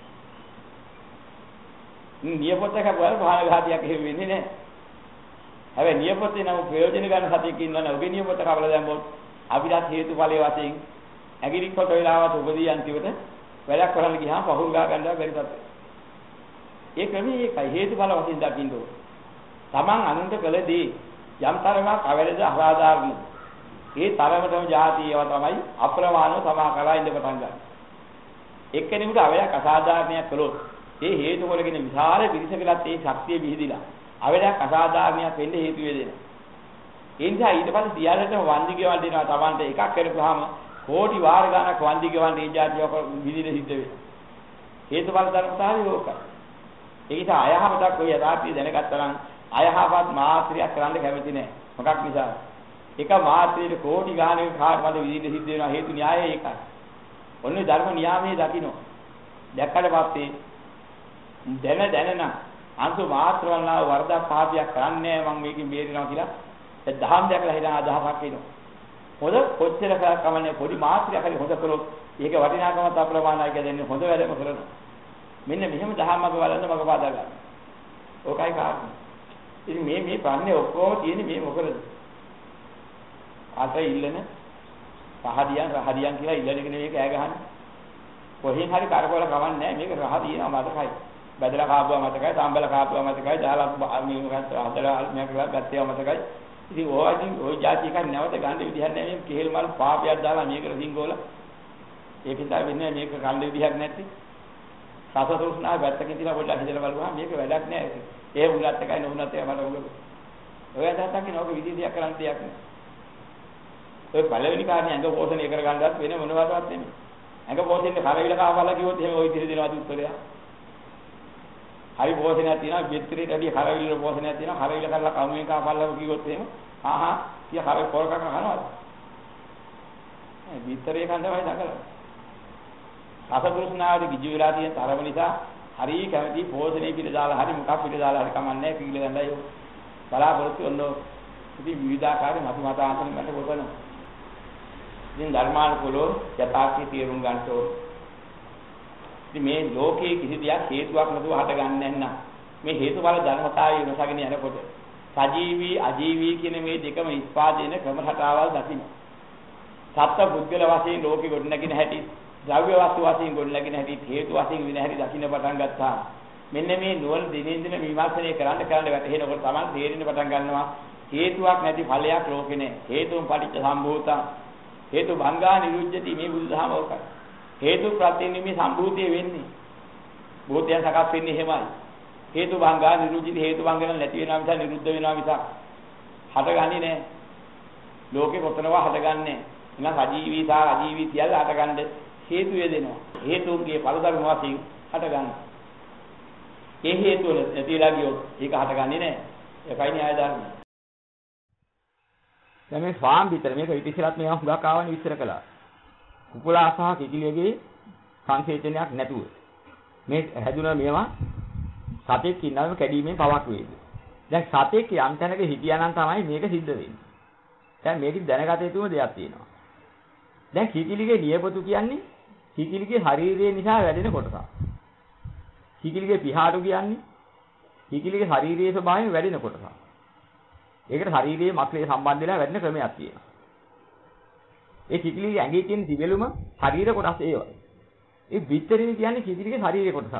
නියපොත්තක වල ප්‍රාණඝාතයක් එහෙම වෙන්නේ නැහැ. හැබැයි නියපොත්තේ නම් ප්‍රයෝජන ගන්න සතෙක් ඉන්නවනේ ඔබේ නියපොත්ත කවල දැම්මොත් අපිටත් හේතුඵලයේ වශයෙන් ඇගිලි කොට වෙලාවට උපදී අන්තිමට වැඩක් කරන්න ගියාම පහුල් ගා ගන්නවා බැරි තත්ත්වයක්. ඒ ක්‍රමයේ ඒකයි හේතුඵල වශයෙන් දකින්න ඕන. Taman අනුන්ට කළදී යම් තරමක් අවැරද අසාධාරණ. ඒ තරමටම જાතියව තමයි අප්‍රමාණව තමා කරලා ඉඳ පටන් ගන්න. එක්කෙනෙකුට අවයක් අසාධාරණයක් කළොත් ඒ හේතු වලගෙන විශාල පිරිසකලත් ඒ ශක්තිය විහිදිලා අවයක් අසාධාරණයක් වෙන්න හේතු වෙනවා. ඒ නිසා ඊට පස්සේ සියල්ලටම වන්දි ගෙවල් දෙනවා Tamanට එකක් කරපුවාම කෝටි වාර ගණක් වන්දි ගෙවල් මේ જાතියව විහිදින සිද්ධ වෙනවා. හේතුඵල ධර්මතාවය ඕකයි. ඒ නිසා අයහපතක් ඔය යථාර්ථය දැනගත්තා නම් අයහපත් මාත්‍රියක් කරන්න කැමති නැහැ. මොකක් නිසා? එක මාත්‍රියේ කෝටි ගානක කාර්යමද විදිහට සිද්ධ වෙනවා හේතු න්‍යායය ඒකයි. ඔන්නේ ධර්ම නියාමයේ දකින්න. දැක්කට පස්සේ දැනන අන්තු මාත්‍රවන්නා වර්ධා පාපයක් කරන්නේ මම මේකෙන් බේරෙනවා කියලා ඒ දහම් දැකලා හිතන අදහසක් එනවා. හොඳ කොච්චර කමන්නේ පොඩි මාත්‍රියක් හරි හොඳ කරොත් ඒක වටිනාකමත් අප්‍රමාණයි කියලා දෙන්නේ හොඳ වැඩම කරනවා. මෙන්න මෙහෙම දහමක බලන්න මග පාදා ගන්න. ඕකයි කාරණා. ඉතින් මේ ප්‍රශ්නේ ඔක්කොම තියෙන්නේ මේ මොකද? අත ඉල්ලන රහදියන් කියලා ඉල්ලගෙන මේක ඈ ගහන්නේ. කොහෙන් හරි කරකවල කවන්නේ නැහැ මේක රහ දිනවා මතකයි. බදලා කාපුවා මතකයි, සාම්බල කාපුවා මතකයි, දාලා මේ මොකක්ද හදලා මේක ගත්තේ මතකයි. ඉතින් ওই જાති එකක් නැවත ගන්න විදිහක් නැහැ මේ කෙහෙල් මල් පාපයක් දාලා මේකට සිංගෝල. ඒකෙන් තමයි වෙන්නේ මේක ගන්න විදිහක් නැති. සසසුස්නා වැත්තකින් තියලා පොඩ්ඩක් හිතලා බලුවා මේක වැඩක් නෑ. ඒ උගත් එකයි නොඋනත් එකයි මට උගල. ඔය අදහසක් නෝක විදිහක් කරන්න දෙයක් නෑ. ඔය පළවෙනි කාරණේ ඇඟ පෝෂණය කරගන්නවත් වෙන මොනවත්වත් නෙමෙයි. ඇඟ පෝෂණය කරවිල කාවලා කිව්වොත් එහෙම ওই ඉතිරි දෙනවාද උත්තරය. හරි පෝෂණයක් තියෙනවා බෙත්තරේට වැඩි කරවිල පෝෂණයක් තියෙනවා කරවිල කරලා කමුවේ කාපල්ලා කිව්වොත් එහෙම ආහා කිය කරේ පොරකක කනවාද? බෙත්තරේ කන්දමයි දකලා. අසතුරුස්නාවේ විජු වෙලා තියෙන තරම නිසා හරි කැමති පෝෂණය පිළ දාලා හරි මොකක් පිළ දාලා හරි කමන්නේ පිළ ගන්නයි බලාපොරොත්තු වෙනවා. ඉතින් විවිධාකාර මතවාදාන්තන ගන්න කොතන. ඉතින් ධර්මානුකූලව යථාර්ථය තේරුම් ගන්න ඕනේ. ඉතින් මේ ලෝකයේ කිසි දෙයක් හේතුවක් නැතුව හටගන්නේ නැත්නම් මේ හේතුඵල ධර්මතාවය වෙනසගෙන යනකොට සජීවී අජීවී කියන මේ දෙකම ඉස්පාදේන ක්‍රම රටාවල් දකින්න. සත්ත්ව පුද්ගල වශයෙන් ලෝකෙ ගොඩනැගෙන හැටි ද්‍රව්‍ය වස්තු වශයෙන් ගොඩනැගෙන හැටි හේතු වශයෙන් වින හැටි දකින්න පටන් ගත්තා. මෙන්න මේ නුවණ දිනෙන් දින විමර්ශනය කරන්න වැටහෙනකොට තමයි තේරෙන්න පටන් ගන්නවා හේතුවක් නැති ඵලයක් ලෝකේ නැහැ. හේතුන් පටිච්ච සම්භූතං හේතු භංගා නිරුද්ධති මේ බුදුදහම ඕකයි. හේතු ප්‍රත්‍යයෙන් මේ සම්භූතිය වෙන්නේ. භූතය සකස් වෙන්නේ එහෙමයි. හේතු භංගා නිරුද්ධති හේතු භංග නැති වෙනවා මිස නිරුද්ධ වෙනවා මිස හටගන්නේ නැහැ. ලෝකේ කොතනවා හටගන්නේ නැහැ. එහෙනම් සජීවී සහ අජීවී කියලා හටගන්නේ හේතු වේදෙනවා. හේතුන්ගේ ඵලධර්ම වශයෙන් හටගන්න. ඒ හේතු වල නැතිලා ගියොත් ඒක හටගන්නේ නැහැ. ඒකයි න්‍යාය ධර්මය. දැන් මේ ෆාම් විතර මේක ඉතිසිරත් මේවා හුඟක් ආවනේ විස්තර කළා. කුකුලා සහ කිකිලියගේ සංකේතනයක් නැතුව මේ හැදුන මේවා සතෙක් ඉන්නවම කැඩීමෙන් පවක් වේද. දැන් සතෙක් යම් තැනක හිටියානම් තමයි මේක සිද්ධ වෙන්නේ. දැන් මේක දැනගත යුතුම දෙයක් තියෙනවා. දැන් කිකිලිගේ නියපොතු කියන්නේ කිකිලිගේ ශරීරය නිසා වැඩෙන කොටසක්. කිකිලිගේ පිහාටු කියන්නේ කිකිලිගේ ශාරීරික ස්වභාවයෙන් වැඩෙන කොටසක්. ඒකට ශාරීරියේ මක්ලේ සම්බන්ධ වෙලා වැඩෙන ක්‍රමයක් තියෙනවා. ඒ කිකිලිගේ ඇඟේ තියෙන දිවෙලුම ශරීර කොටස් ඒවයි. ඒ බිත්තරේ කියන්නේ කිකිලිගේ ශාරීරික කොටසක්.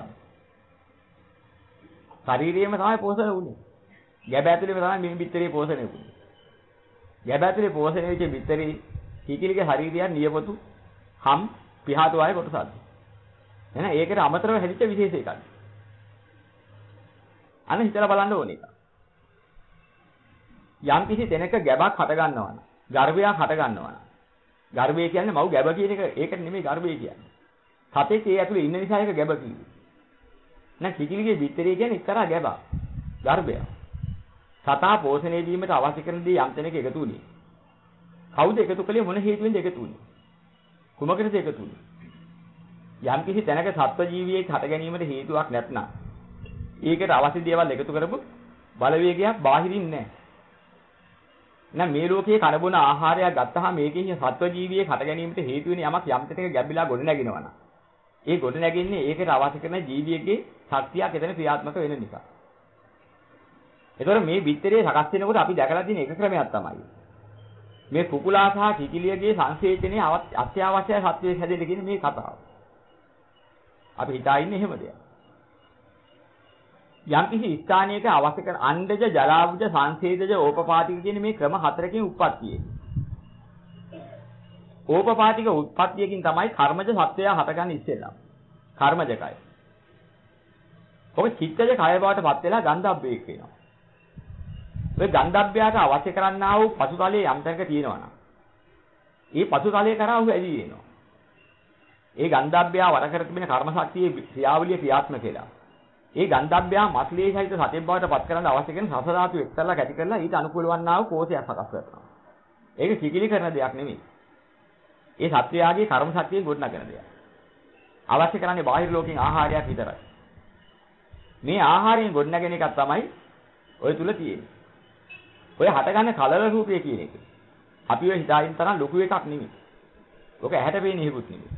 ශරීරයේම තමයි පෝෂණය වුනේ. ගැබ ඇතුලේම තමයි මේ බිත්තරේ පෝෂණය වුනේ. ගැබ ඇතුලේ පෝෂණය වෙච්ච බිත්තරේ කිකිලිගේ ශරීරය නියපොතු හම් පිහාටු ආයේ කොටසක්. එහෙනම් ඒකට අමතරව හැදිච්ච විශේෂ එකක්. අන්න හිතලා බලන්න ඕනේ. යම් කිසි තැනක ගැබක් හට ගන්නවා නම්, ගර්භයක් හට ගන්නවා නම්. ගර්භය කියන්නේ මව් ගැබ කියන එක ඒකට නෙමෙයි ගර්භය කියන්නේ. සතෙක් ඒ ඇතුලේ ඉන්න නිසා ඒක ගැබ කිව්වේ. නැ කිකිලිගේ බිත්තරේ කියන්නේ එක්තරා ගැබක්. ගර්භය. සතා පෝෂණය වීමට අවශ්‍ය කරන දේ යම් තැනක එකතු වුණේ. කවුද එකතු කළේ මොන හේතුවෙන්ද එකතු වුණේ? කුමකටද එකතු වුණේ? යම් කිසි තැනක සත්ව ජීවියෙක් හට ගැනීමට හේතුවක් නැත්නම් ඒකට අවශ්‍ය දේවල් එකතු කරපු බලවේගයක් බාහිරින් නැහැ. එහෙනම් මේ ලෝකයේ කනබුන ආහාරයක් ගත්තාම මේකේ සත්ව ජීවියෙක් හට ගැනීමට හේතු වෙන යමක් යම් තැනක ගැඹිලා ගොඩ නැගිනවා නම් ඒ ගොඩ නැගින්නේ ඒකට අවශ්‍ය කරන ජීවියෙක්ගේ ශක්තියක් එතන ක්‍රියාත්මක වෙන නිසා. ඒතකොට මේ බිත්තරේ සකස් වෙනකොට අපි දැකලා තියෙන එක ක්‍රමයක් තමයි මේ කුකුලා සහ කිකිලියගේ සංසේචනයේ අත්‍යවශ්‍ය සත්‍යයක් හැදෙන්න කියන මේ කතාව. අපි හිතා ඉන්නේ එහෙම දෙයක්. යම්කිසි ස්ථානයක අවශ්‍ය කරන අණ්ඩජ ජලාවුජ සංසේදජ ඕපපාතික කියන මේ ක්‍රම හතරකින් උත්පත්තියේ. ඕපපාතික උත්පත්තියකින් තමයි කර්මජ සත්‍යය හටගන්නේ ඉස්සෙල්ලා. කර්මජකය. ඔක චිත්තජ කය බවට පත් වෙලා ගන්ධබ්බේක් වෙනවා. ඔය ගන්ධබ්බයාට අවශ්‍ය කරන්නා වූ පසුතලයේ යම් තැනක තියෙනවා නම් ඒ පසුතලයේ කරා ඔහු ඇදී එනවා. ඒ ගන්ධබ්බයා වර කර තිබෙන කර්ම ශක්තියේ ක්‍රියාවලිය ක්‍රියාත්මක වෙලා ඒ ගන්ධබ්බයා මස්ලේ සහිත සතෙක් බවට පත් කරන්න අවශ්‍ය කරන රස ධාතු එක්තරලා කැටි කරලා ඊට අනුකූල වන්නා වූ කෝෂයක් සකස් කරනවා. ඒක කිකිලි කරන දෙයක් නෙමෙයි. ඒ සත්‍යයාගේ කර්ම ශක්තියෙන් ගොඩනගන දෙයක්. අවශ්‍ය කරන්නේ බාහිර ලෝකෙන් ආහාරයක් විතරයි. මේ ආහාරයෙන් ගොඩනගෙන එකක් තමයි ඔය තුල තියෙන්නේ. ඔය හටගන්න කලල රූපය කියන එක. අපි ඔය හිතාගෙන තරම් ලොකු එකක් නෙමෙයි. ඔක ඇහැට පේන හේකුත් නෙමෙයි.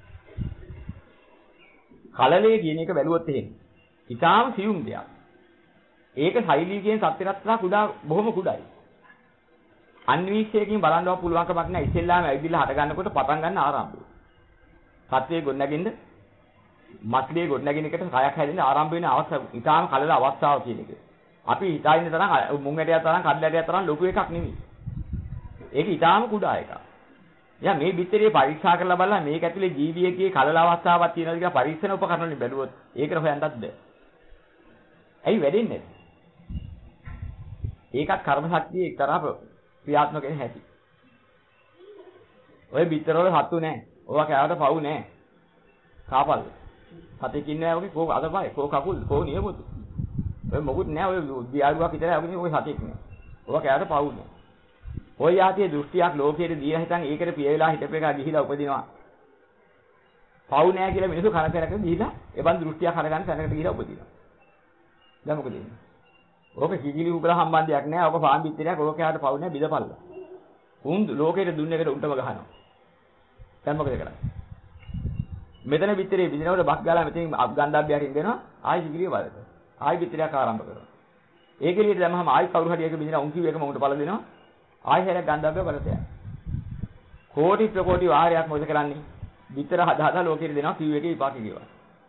කලලේ කියන එක බැලුවොත් එහෙම. ඊටාම සියුම් දෙයක්. ඒක ශෛලී කියන සත්‍යරත් වඩා කුඩා බොහොම කුඩායි. අන්වීක්ෂයකින් බලන්නව පුළුවන්කමක් නැහැ. ඉස්සෙල්ලාම ඇවිදලා හට ගන්නකොට පටන් ගන්න ආරම්භය. සත්‍යයේ ගොඩනගින්න මස්ලියේ ගොඩනගින එකට කයක් හැදෙන්න ආරම්භ වෙන අවස්ථාව. ඊටාම කලල අවස්ථාව කියන එක. අපි හිතාගෙන තරම් මුං ඇටයක් තරම් කඩල ඇටයක් තරම් ලොකු එකක් නෙමෙයි. ඒක ඊටාම කුඩා එකක්. යා මේ බිත්තරේ පරීක්ෂා කරලා බලලා මේක ඇතුලේ ජීවියෙක්ගේ කලල අවස්ථාවක් තියෙනවද කියලා පරීක්ෂණ උපකරණ වලින් බැලුවොත් ඒකට හොයන්නත් බෑ. ඇයි වෙඩින්නේ? ඒකත් කර්ම ශක්තිය එක්තරා ක්‍රියාත්මක වෙන හැටි. ඔය බිත්තර වල සතු නැහැ. ඕවා කෑවට පව් නැහැ. කාපල්. සතෙක් ඉන්නේ ඔගේ කෝ අතපය, කෝ කකුල්, කෝ නියපොතු. ඔය මොකුත් නැහැ. ඔය දියාරුවක් විතරයි ඔගේ ඔය සතෙක් නෑ. ඕවා කෑවට පව් නෑ. ඔය යාතියේ දෘෂ්ටියක් ලෝකයේ දීලා හිටන් ඒකට පිය වෙලා හිටපු එක ගිහිලා උපදිනවා. පව් නෑ කියලා මිනිස්සු කරකරක ගිහිලා එවන් දෘෂ්ටියක් හරගන්න තැනකට ගිහිලා උපදිනවා. දැන් මොකද වෙන්නේ? ඕක කිකිලි උගල සම්බන්ධයක් නෑ. ඕක පාන් බිත්තරයක්. ඕක කෑවට පව් නෑ බිදපල්ලා. උන් ලෝකෙට දුන්න එකට උන්ටම ගහනවා. දැන් මොකද කරන්නේ? මෙතන බිත්තරේ බිදිනකොට බක් ගාලා මෙතෙන් ගන්ධබ්බයකින් දෙනවා. ආයි කිකිලිය වලට. ආයි බිත්තරයක් ආරම්භ කරනවා. ඒක එළියට දැම්මම ආයි කවුරු හරි එක බිදිනවා. උන් කිව්ව එකම උන්ට පළ දෙනවා. ආයි හැරක් ගන්ධබ්බය වලට යනවා. කෝටි ප්‍රකෝටි වාරයක් මොකද කරන්නේ? බිත්තර හදා ලෝකෙට දෙනවා. කිව්ව එකේ විපාක කියනවා.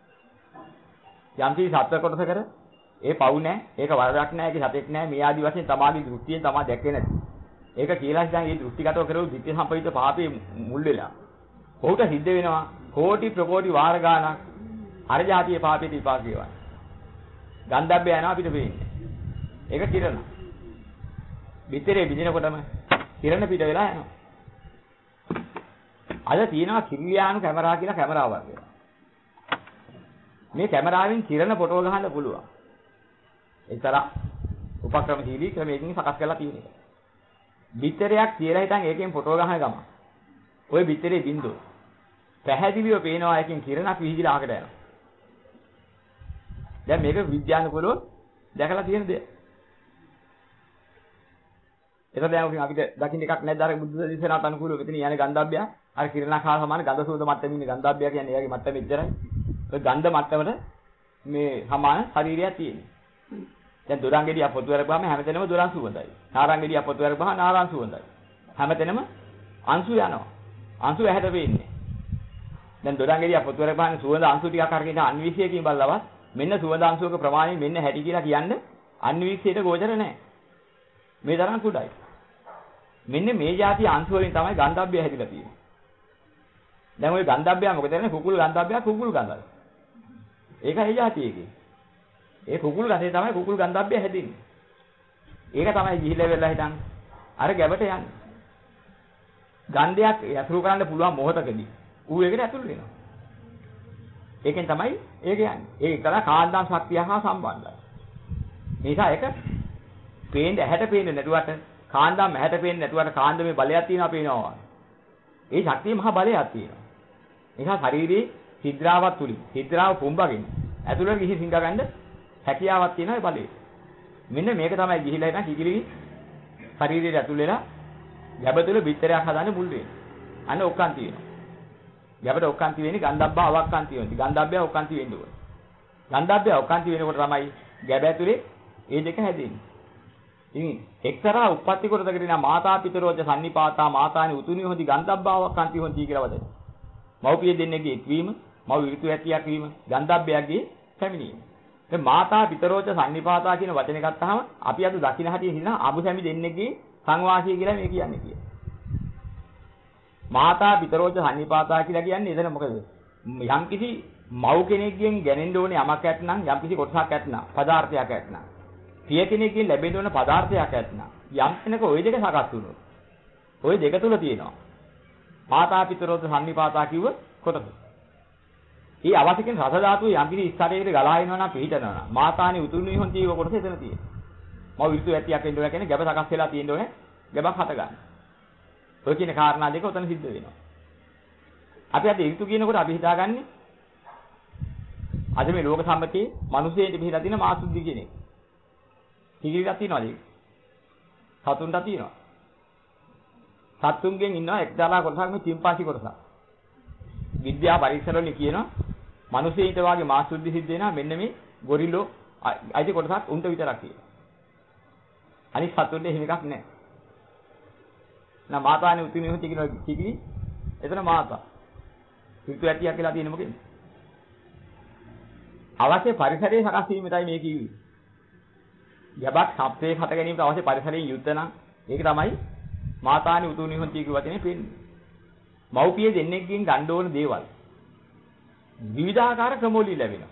යම්කි සත්‍ය කොටස කර ඒ පව් නැහැ. ඒක වරදක් නැහැ. ඒක සතෙක් නැහැ. මේ ආදි වශයෙන් තමාගේ දෘෂ්ටියෙන් තමා දැක්කේ නැති. ඒක කියලා හිතන් මේ දෘෂ්ටිගතව කරව ධිට්ඨි සම්පවිත පාපේ මුල් වෙලා. ඔහුට සිද්ධ වෙනවා කෝටි ප්‍රකෝටි වාර ගානක් අර જાතියේ පාපේට විපාක කියවන. ගන්ධබ්බය යනවා අපිට පේන්නේ. ඒක කිරණ. බිත්තරේ බිදිනකොටම කිරණ පිට වෙලා යනවා. අද තියෙනවා කිරියානු කැමරා කියලා කැමරාවක්. මේ කැමරාවෙන් කිරණ ෆොටෝ ගහන්න පුළුවන්. ඒතරම් උපක්‍රමශීලී ක්‍රමයකින් සකස් කරලා තියෙන එක. බිත්තරයක් කියලා හිටන් ඒකෙන් ෆොටෝ ගහන ගම. ওই බිත්තරේ බින්දුව. පැහැදිලිව පේනවා එකකින් කිරණක් විහිදිලා අහකට යනවා. දැන් මේක විද්‍යානුකූලව දැකලා තියෙන දෙයක්. ඒක දැන් අපිට දකින්න එකක් නැද්ද අර බුද්ධ දේශනාවට අනුකූලව මෙතන යන්නේ ගන්ධබ්බය. අර කිරණක් හා සමාන ගන්ධ සුවඳ මට්ටමේ ඉන්නේ ගන්ධබ්බය කියන්නේ එයාගේ මට්ටම ඉච්චරයි. ඔය ගන්ධ මට්ටමට මේ සමාන ශරීරයක් තියෙනවා. දැන් දොරංගෙඩිය පොතු වරපුවාම හැමතැනම දොරං සුවඳයි. නාරංගෙඩිය පොතු වරපුවාම නාරං සුවඳයි. හැමතැනම අංශු යනවා. අංශු ඇහැට පේන්නේ. දැන් දොරංගෙඩිය පොතු වරපුවාම සුවඳ අංශු ටිකක් අරගෙන අන්වීක්ෂයකින් බලලවත් මෙන්න සුවඳ අංශුවක ප්‍රමාණය මෙන්න හැටි කියලා කියන්නේ අන්වීක්ෂයට ගෝචර නැහැ. මේ තරම් කුඩායි. මෙන්න මේ જાති අංශු වලින් තමයි ගන්ධබ්බය හැදිලා තියෙන්නේ. දැන් ওই ගන්ධබ්බය මොකද කරන්නේ? කුකුල් ගන්ධබ්බය කුකුල් ගන්ධයි. ඒකයි જાතියේගේ. ඒ කුකුල් ගඳේ තමයි කුකුල් ගන්ධබ්බය හැදෙන්නේ. ඒක තමයි ගිහිලා වෙලා හිටන් අර ගැබට යන්නේ. ගන්ධයක් ඇතුළු කරන්න පුළුවන් මොහොතකදී ඌ ඒකට ඇතුළු වෙනවා. ඒකෙන් තමයි ඒ කියන්නේ. ඒක එක්තරා කාන්දාම් ශක්තිය හා සම්බන්ධයි. නිසා ඒක පේන්නේ ඇහැට පේන්නේ නැතුවට කාන්දාම් ඇහැට පේන්නේ නැතුවට කාන්දමේ බලයක් තියෙනවා පේනවා. ඒ ශක්තිය මහා බලයක් තියෙනවා. නිසා ශරීරයේ හිද්‍රාවක් තුලින් හිද්‍රාව පුම්බගෙන ඇතුළට ගිහින් සිඟ ගන්න හැකියාවක් තියෙනවා ඒ බලේ. මෙන්න මේක තමයි ගිහිලා ඉන්න කිකිලි ශරීරයේ ඇතුළ වෙලා ගැබ තුල බිත්තරයක් හදාන්නේ මුල් වෙන්නේ. අන්න ඔක්කාන්ති වෙනවා. ගැබට ඔක්කාන්ති වෙන්නේ ගන්ධබ්බා අවක්කාන්ති වෙනවා. ගන්ධබ්බය ඔක්කාන්ති වෙන්න ඕනේ. ගන්ධබ්බය ඔක්කාන්ති වෙනකොට තමයි ගැබ ඇතුලේ ඒ දෙක හැදෙන්නේ. ඉතින් එක්තරා උප්පත්ති කොටසකට නා මාතා පිතරෝජ සම්නිපාතා මාතානි උතුණිය හොදි ගන්ධබ්බා අවක්කාන්ති හොන්ති කියලා වදේ. මව්පිය දෙන්නේගේ එක්වීම, මව් ඍතු ඇතියක් වීම, ගන්ධබ්බයගේ පැමිණීම. දැන් මාතා පිතරෝජ සම්නිපාතා කියන වචනේ ගත්තාම අපි අද දකින්න හැටි හිනා අබුසැමි දෙන්නේගේ සංවාසය කියලා මේ කියන්නේ කියලා. මාතා පිතරෝජ සම්නිපාතා කියලා කියන්නේ එතන මොකද? යම්කිසි මව් කෙනෙක්ගෙන් ගැනෙන්න ඕනේ යමක් ඇත්නම් යම්කිසි කොටසක් ඇත්නම් පදාර්ථයක් ඇත්නම් පිය කෙනෙක්ගෙන් ලැබෙන්න ඕන පදාර්ථයක් ඇත්නම් යම් කෙනෙක් ওই දෙක සකස් වුණොත් ওই දෙක තුල තියෙනවා මාතා පිතරෝජ සම්නිපාතා කිව්ව කොටස. ඊ අවශ්‍ය කෙන රස ධාතුව යම්කිසි ස්ථරයකට ගලා එනවා නම් පිහිටනවා නම් මාතානි උතුණුයි හොන් ජීව කොටස එතන තියෙනවා. මව ඍතු ඇතියක් වෙන්න ඕන කියන්නේ ගැබ සකස් වෙලා තියෙන්න ඕනේ ගැබක් හට ගන්න. ඔය කියන කාරණා දෙක උතන සිද්ධ වෙනවා. අපි අද ඍතු කියනකොට අපි හිතාගන්නේ අද මේ ලෝක සම්මතයේ මිනිසෙන්ට පිළිලා තියෙන මාසුද්ධි කියන එක. කිකිලියක් තියනවාද ඒක? සතුන්ට තියෙනවා. සතුන්ගෙන් ඉන්නවා එක්දාලා කොටසක් මේ චිම්පාසි කොටසක්. විද්‍යා පරීක්ෂණවලින් කියනවා මිනිසෙන්ට වාගේ මාසුද්ධි සිද්ධ වෙනවා මෙන්න මේ ගොරිල්ලෝ අයිති කොටසක් උන්ට විතරක් කියලා. අනිත් සතුන්ට එහෙම එකක් නැහැ. නා මාතානේ උතුණේ හොති කියන කිකිලි එතන මාතා. ඍතු ඇතියක් කියලා තියෙන මොකෙන්ද? අවශ්‍ය පරිසරයේ සකස් වීමයි මේ කිව්වේ. යබක් සත්‍යයේ හට ගැනීමට අවශ්‍ය පරිසරයෙන් යුක්ත නම් ඒක තමයි මාතානි උතුණේ හොති කියන වචනේ පෙන්නේ. මව්පිය දෙන්නෙක්ගෙන් ගන්න ඕන දේවල් විවිධාකාර ක්‍රමවලින් ලැබෙනවා.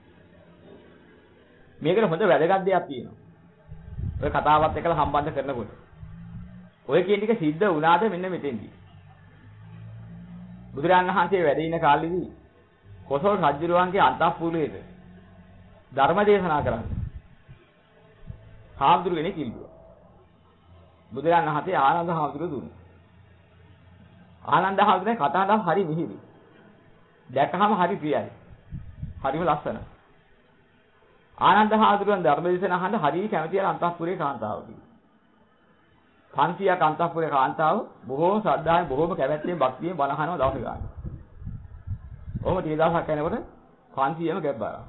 මේකට හොඳ වැදගත් දෙයක් තියෙනවා. ඔය කතාවත් එක්කලා සම්බන්ධ කරනකොට ඔය කියන ටික සිද්ධ වුණාද මෙන්න මෙතෙන්දී. බුදුරජාණන් වහන්සේ වැඩ ඉන කාලෙදී කොසල් රජුරුවන්ගේ අන්තఃපුරයේද ධර්ම දේශනා කරන්නේ. හාමුදුරු කෙනෙක් ඉල්ලුවා. බුදුරජාණන් වහන්සේ ආනන්ද හාමුදුරුවෝ දුන්නා. ආනන්ද හාමුදුරුවෝ කතාවට හරි මිහිරි. දැක්කහම හරි ප්‍රියයි. හරිම ලස්සනයි. ආනන්ද හාමුදුරුවන් ධර්ම දේශනා අහන්න හරිය කැමති අර අන්තఃපුරේ කාන්තාව කිව්වා. 500ක් අන්තఃපුරේ කාන්තාව බොහෝම ශ්‍රද්ධාවෙන් බොහෝම කැමැත්තෙන් භක්තියෙන් බණ අහනවා දවස් ගානේ. ඔහොම 30 දවසක් යනකොට 500ම ගැබ්බාරා.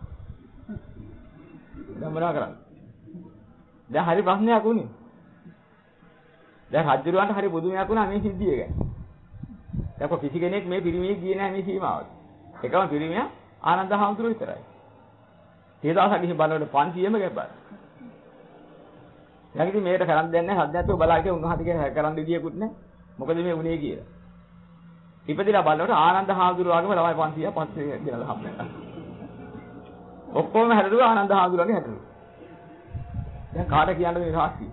දැන් මොනවා කරන්නේ? දැන් හරි ප්‍රශ්නයක් වුණේ. දැන් රජුරවන්ට හරි බුදුමයක් වුණා මේ සිද්ධිය ගැන. දැන් කිසි කෙනෙක් මේ පිරිමියෙක් ගියේ නැහැ මේ සීමාවට. එකම පිරිමියා ආනන්ද හාමුදුරුවෝ විතරයි. 30 දවසක් ගිහින් බලනකොට 500ම ගැබ්බාරා. දැන් ඉතින් මේකට කරන් දෙන්නේ නැහැ සද්දයත්ව බලාගෙන උන්වහන්සේ කියන කරන් දෙවියකුත් නැහැ. මොකද මේ උනේ කියලා. ඉපදිලා බලනකොට ආනන්ද හාමුදුරුවෝ වගේම ළමයි 500 500 කියලා හම්බෙනවා. ඔක්කොම හැදෙරුවා ආනන්ද හාමුදුරුවෝගේ හැදෙරුවා. දැන් කාට කියන්නද මේ සාක්ෂිය?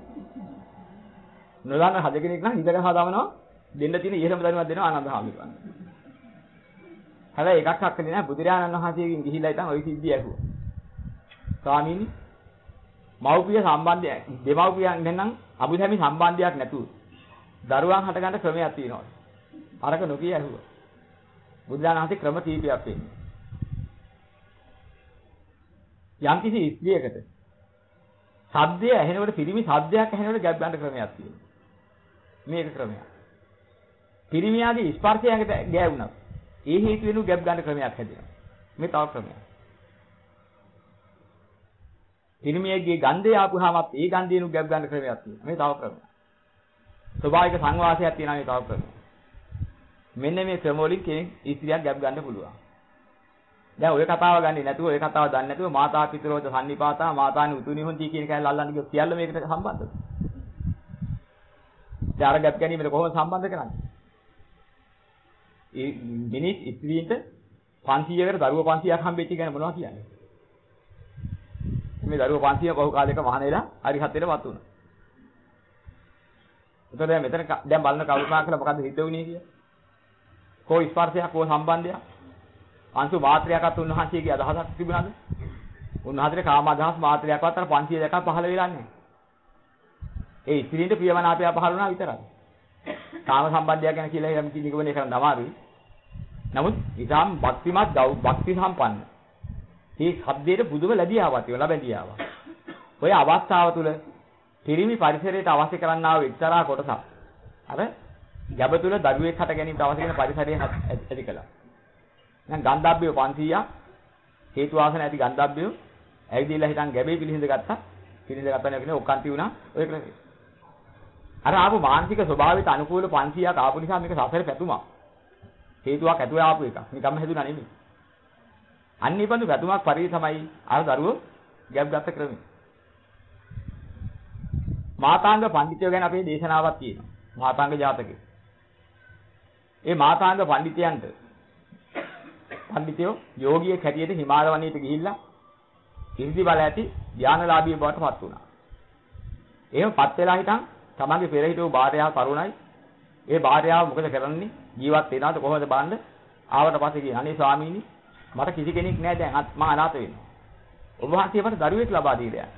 නොදන්න හද කෙනෙක් නම් ඉඳගෙන හදාවනවා දෙන්න තියෙන ඉහළම දරුවක් දෙනවා ආනන්ද හාමුදුරුවෝ. හැබැයි එකක් හක්කනේ නැහැ බුදුරජාණන් වහන්සේගෙන් ගිහිල්ලා ඉතින් ওই සිද්ධිය ඇහුවා. ස්වාමීනි මව්පිය සම්බන්ධය දෙමව්පියන් නම් අබුසැමි සම්බන්ධයක් නැතුව දරුවන් හට ගන්න ක්‍රමයක් තියෙනවා. අරක නොකිය ඇහුවා. බුදුරජාණන් වහන්සේ ක්‍රම කීපයක් දෙන්නේ. යම්කිසි ස්ත්‍රියකට ශබ්දය ඇහෙනකොට පිරිමි ශබ්දයක් ඇහෙනකොට ගැබ් ගන්න ක්‍රමයක් තියෙනවා. මේක ක්‍රමයක්. පිරිමියාගේ ස්පර්ශයකට ගෑවුණා. ඒ හේතු වෙනු ගැබ් ගන්න ක්‍රමයක් හැදෙනවා. මේ තව ක්‍රමයක්. පිරිමියගේ ගන්ධය ආපුවාමත් ඒ ගන්ධයනු ගැබ් ගන්න ක්‍රමයක් තියෙනවා. මේ තව ක්‍රමයක්. ස්වභාවික සංවාසයක් තියෙනවා මේ තව ක්‍රමයක්. මෙන්න මේ ක්‍රම වලින් කෙනෙක් ස්ත්‍රියක් ගැබ් ගන්න පුළුවන්. දැන් ඔය කතාව ගන්නේ නැතුව ඔය කතාව දන්නේ නැතුව මාතා පිතරෝද සම්නිපාතා මාතානි උතුණි හොන්ති කියන කැලල අල්ලන්න ගියොත් සියල්ල මේකට සම්බන්ධද? දැන් අර ගැබ් ගැනීමට කොහොමද සම්බන්ධ කරන්නේ? ඒ මිනිස් ස්ත්‍රීන්ට 500කට දරුවෝ 500ක් හම්බෙච්ච ගැන මොනවද කියන්නේ? මේ දරුවෝ 500 පහු කාලයක මහාන වෙලා හරි හත් වෙලවත් උනා. ඒතර දැන් මෙතන දැන් බලන කල්පනා කරලා මොකද්ද හිත උනේ කියලා? කෝ ස්පර්ශයක් කෝ සම්බන්ධයක්? අංශු මාත්‍රයක්වත් උන්වහන්සේගේ අදහසක් තිබුණාද? උන්වහන්සේ කාම අදහස් මාත්‍රයක්වත් අර 500 දෙකක් පහළ වෙලා නැහැ. ඒ ඉතිරින්ද ප්‍රියමනාපය පහළ වුණා විතරයි. කාම සම්බන්ධයක් ගැන කියලා යම් කිසි නිගමනය කරන්න අමාරුයි. නමුත් ඊටාම් භක්තිමත් භක්ති සම්පන්න. මේ ශබ්දයේ බුදුම ලැබියාවක් තියෙනවා ලැබෙන්දියාවක්. ඔය අවස්ථාව තුළ පිරිමි පරිසරයට අවශ්‍ය කරන්නා වූ එක්තරා කොටසක් අර ගැබ තුළ දරුවෙක් හට ගැනීමට අවශ්‍ය කරන පරිසරය ඇති කළා. දැන් ගන්ධබ්බය 500ක් හේතු වාසන ඇති ගන්ධබ්බය ඇවිදilla හිටන් ගැබේ පිළිහිඳ ගත්තා. පිළිහිඳ ගත්තා නේ ඔක්කාන්ති වුණා. ඔය ක්‍රමය. අර ආපු මානසික ස්වභාවයට අනුකූල 500ක් ආපු නිසා මේක සසරේ පැතුමක්. හේතුවක් ඇතුලේ ආපු එකක්. නිකම්ම හැදුනා නෙමෙයි. අන්නේ බඳු පැතුමක් පරිදි තමයි අර දරුවෝ ගැබ් ගත්ත ක්‍රමය. මාතාංග පඬිතුයෝ ගැන අපේ දේශනාවක් තියෙනවා. මාතාංග ජාතකේ. ඒ මාතාංග පඬිතයන්ට පඬිතුයෝ යෝගියෙක් හැටියට හිමාල වනයේට ගිහිල්ලා ඉර්ධි බල ඇති ධානලාභී බවට පත් වුණා. එහෙමපත් වෙලා හිටන් තමන්ගේ පෙර හිටපු භාර්යාව කරුණයි. ඒ භාර්යාව මොකද කරන්නේ? ජීවත් වෙනවද කොහොමද බලන්න? ආවට පස්සේ කියන අනේ ස්වාමීනි මට කිසි කෙනෙක් නැහැ දැන් මම අනාථ වෙනවා. ඔබ වහන්සේ මට දරුවෙක් ලබා දීලා.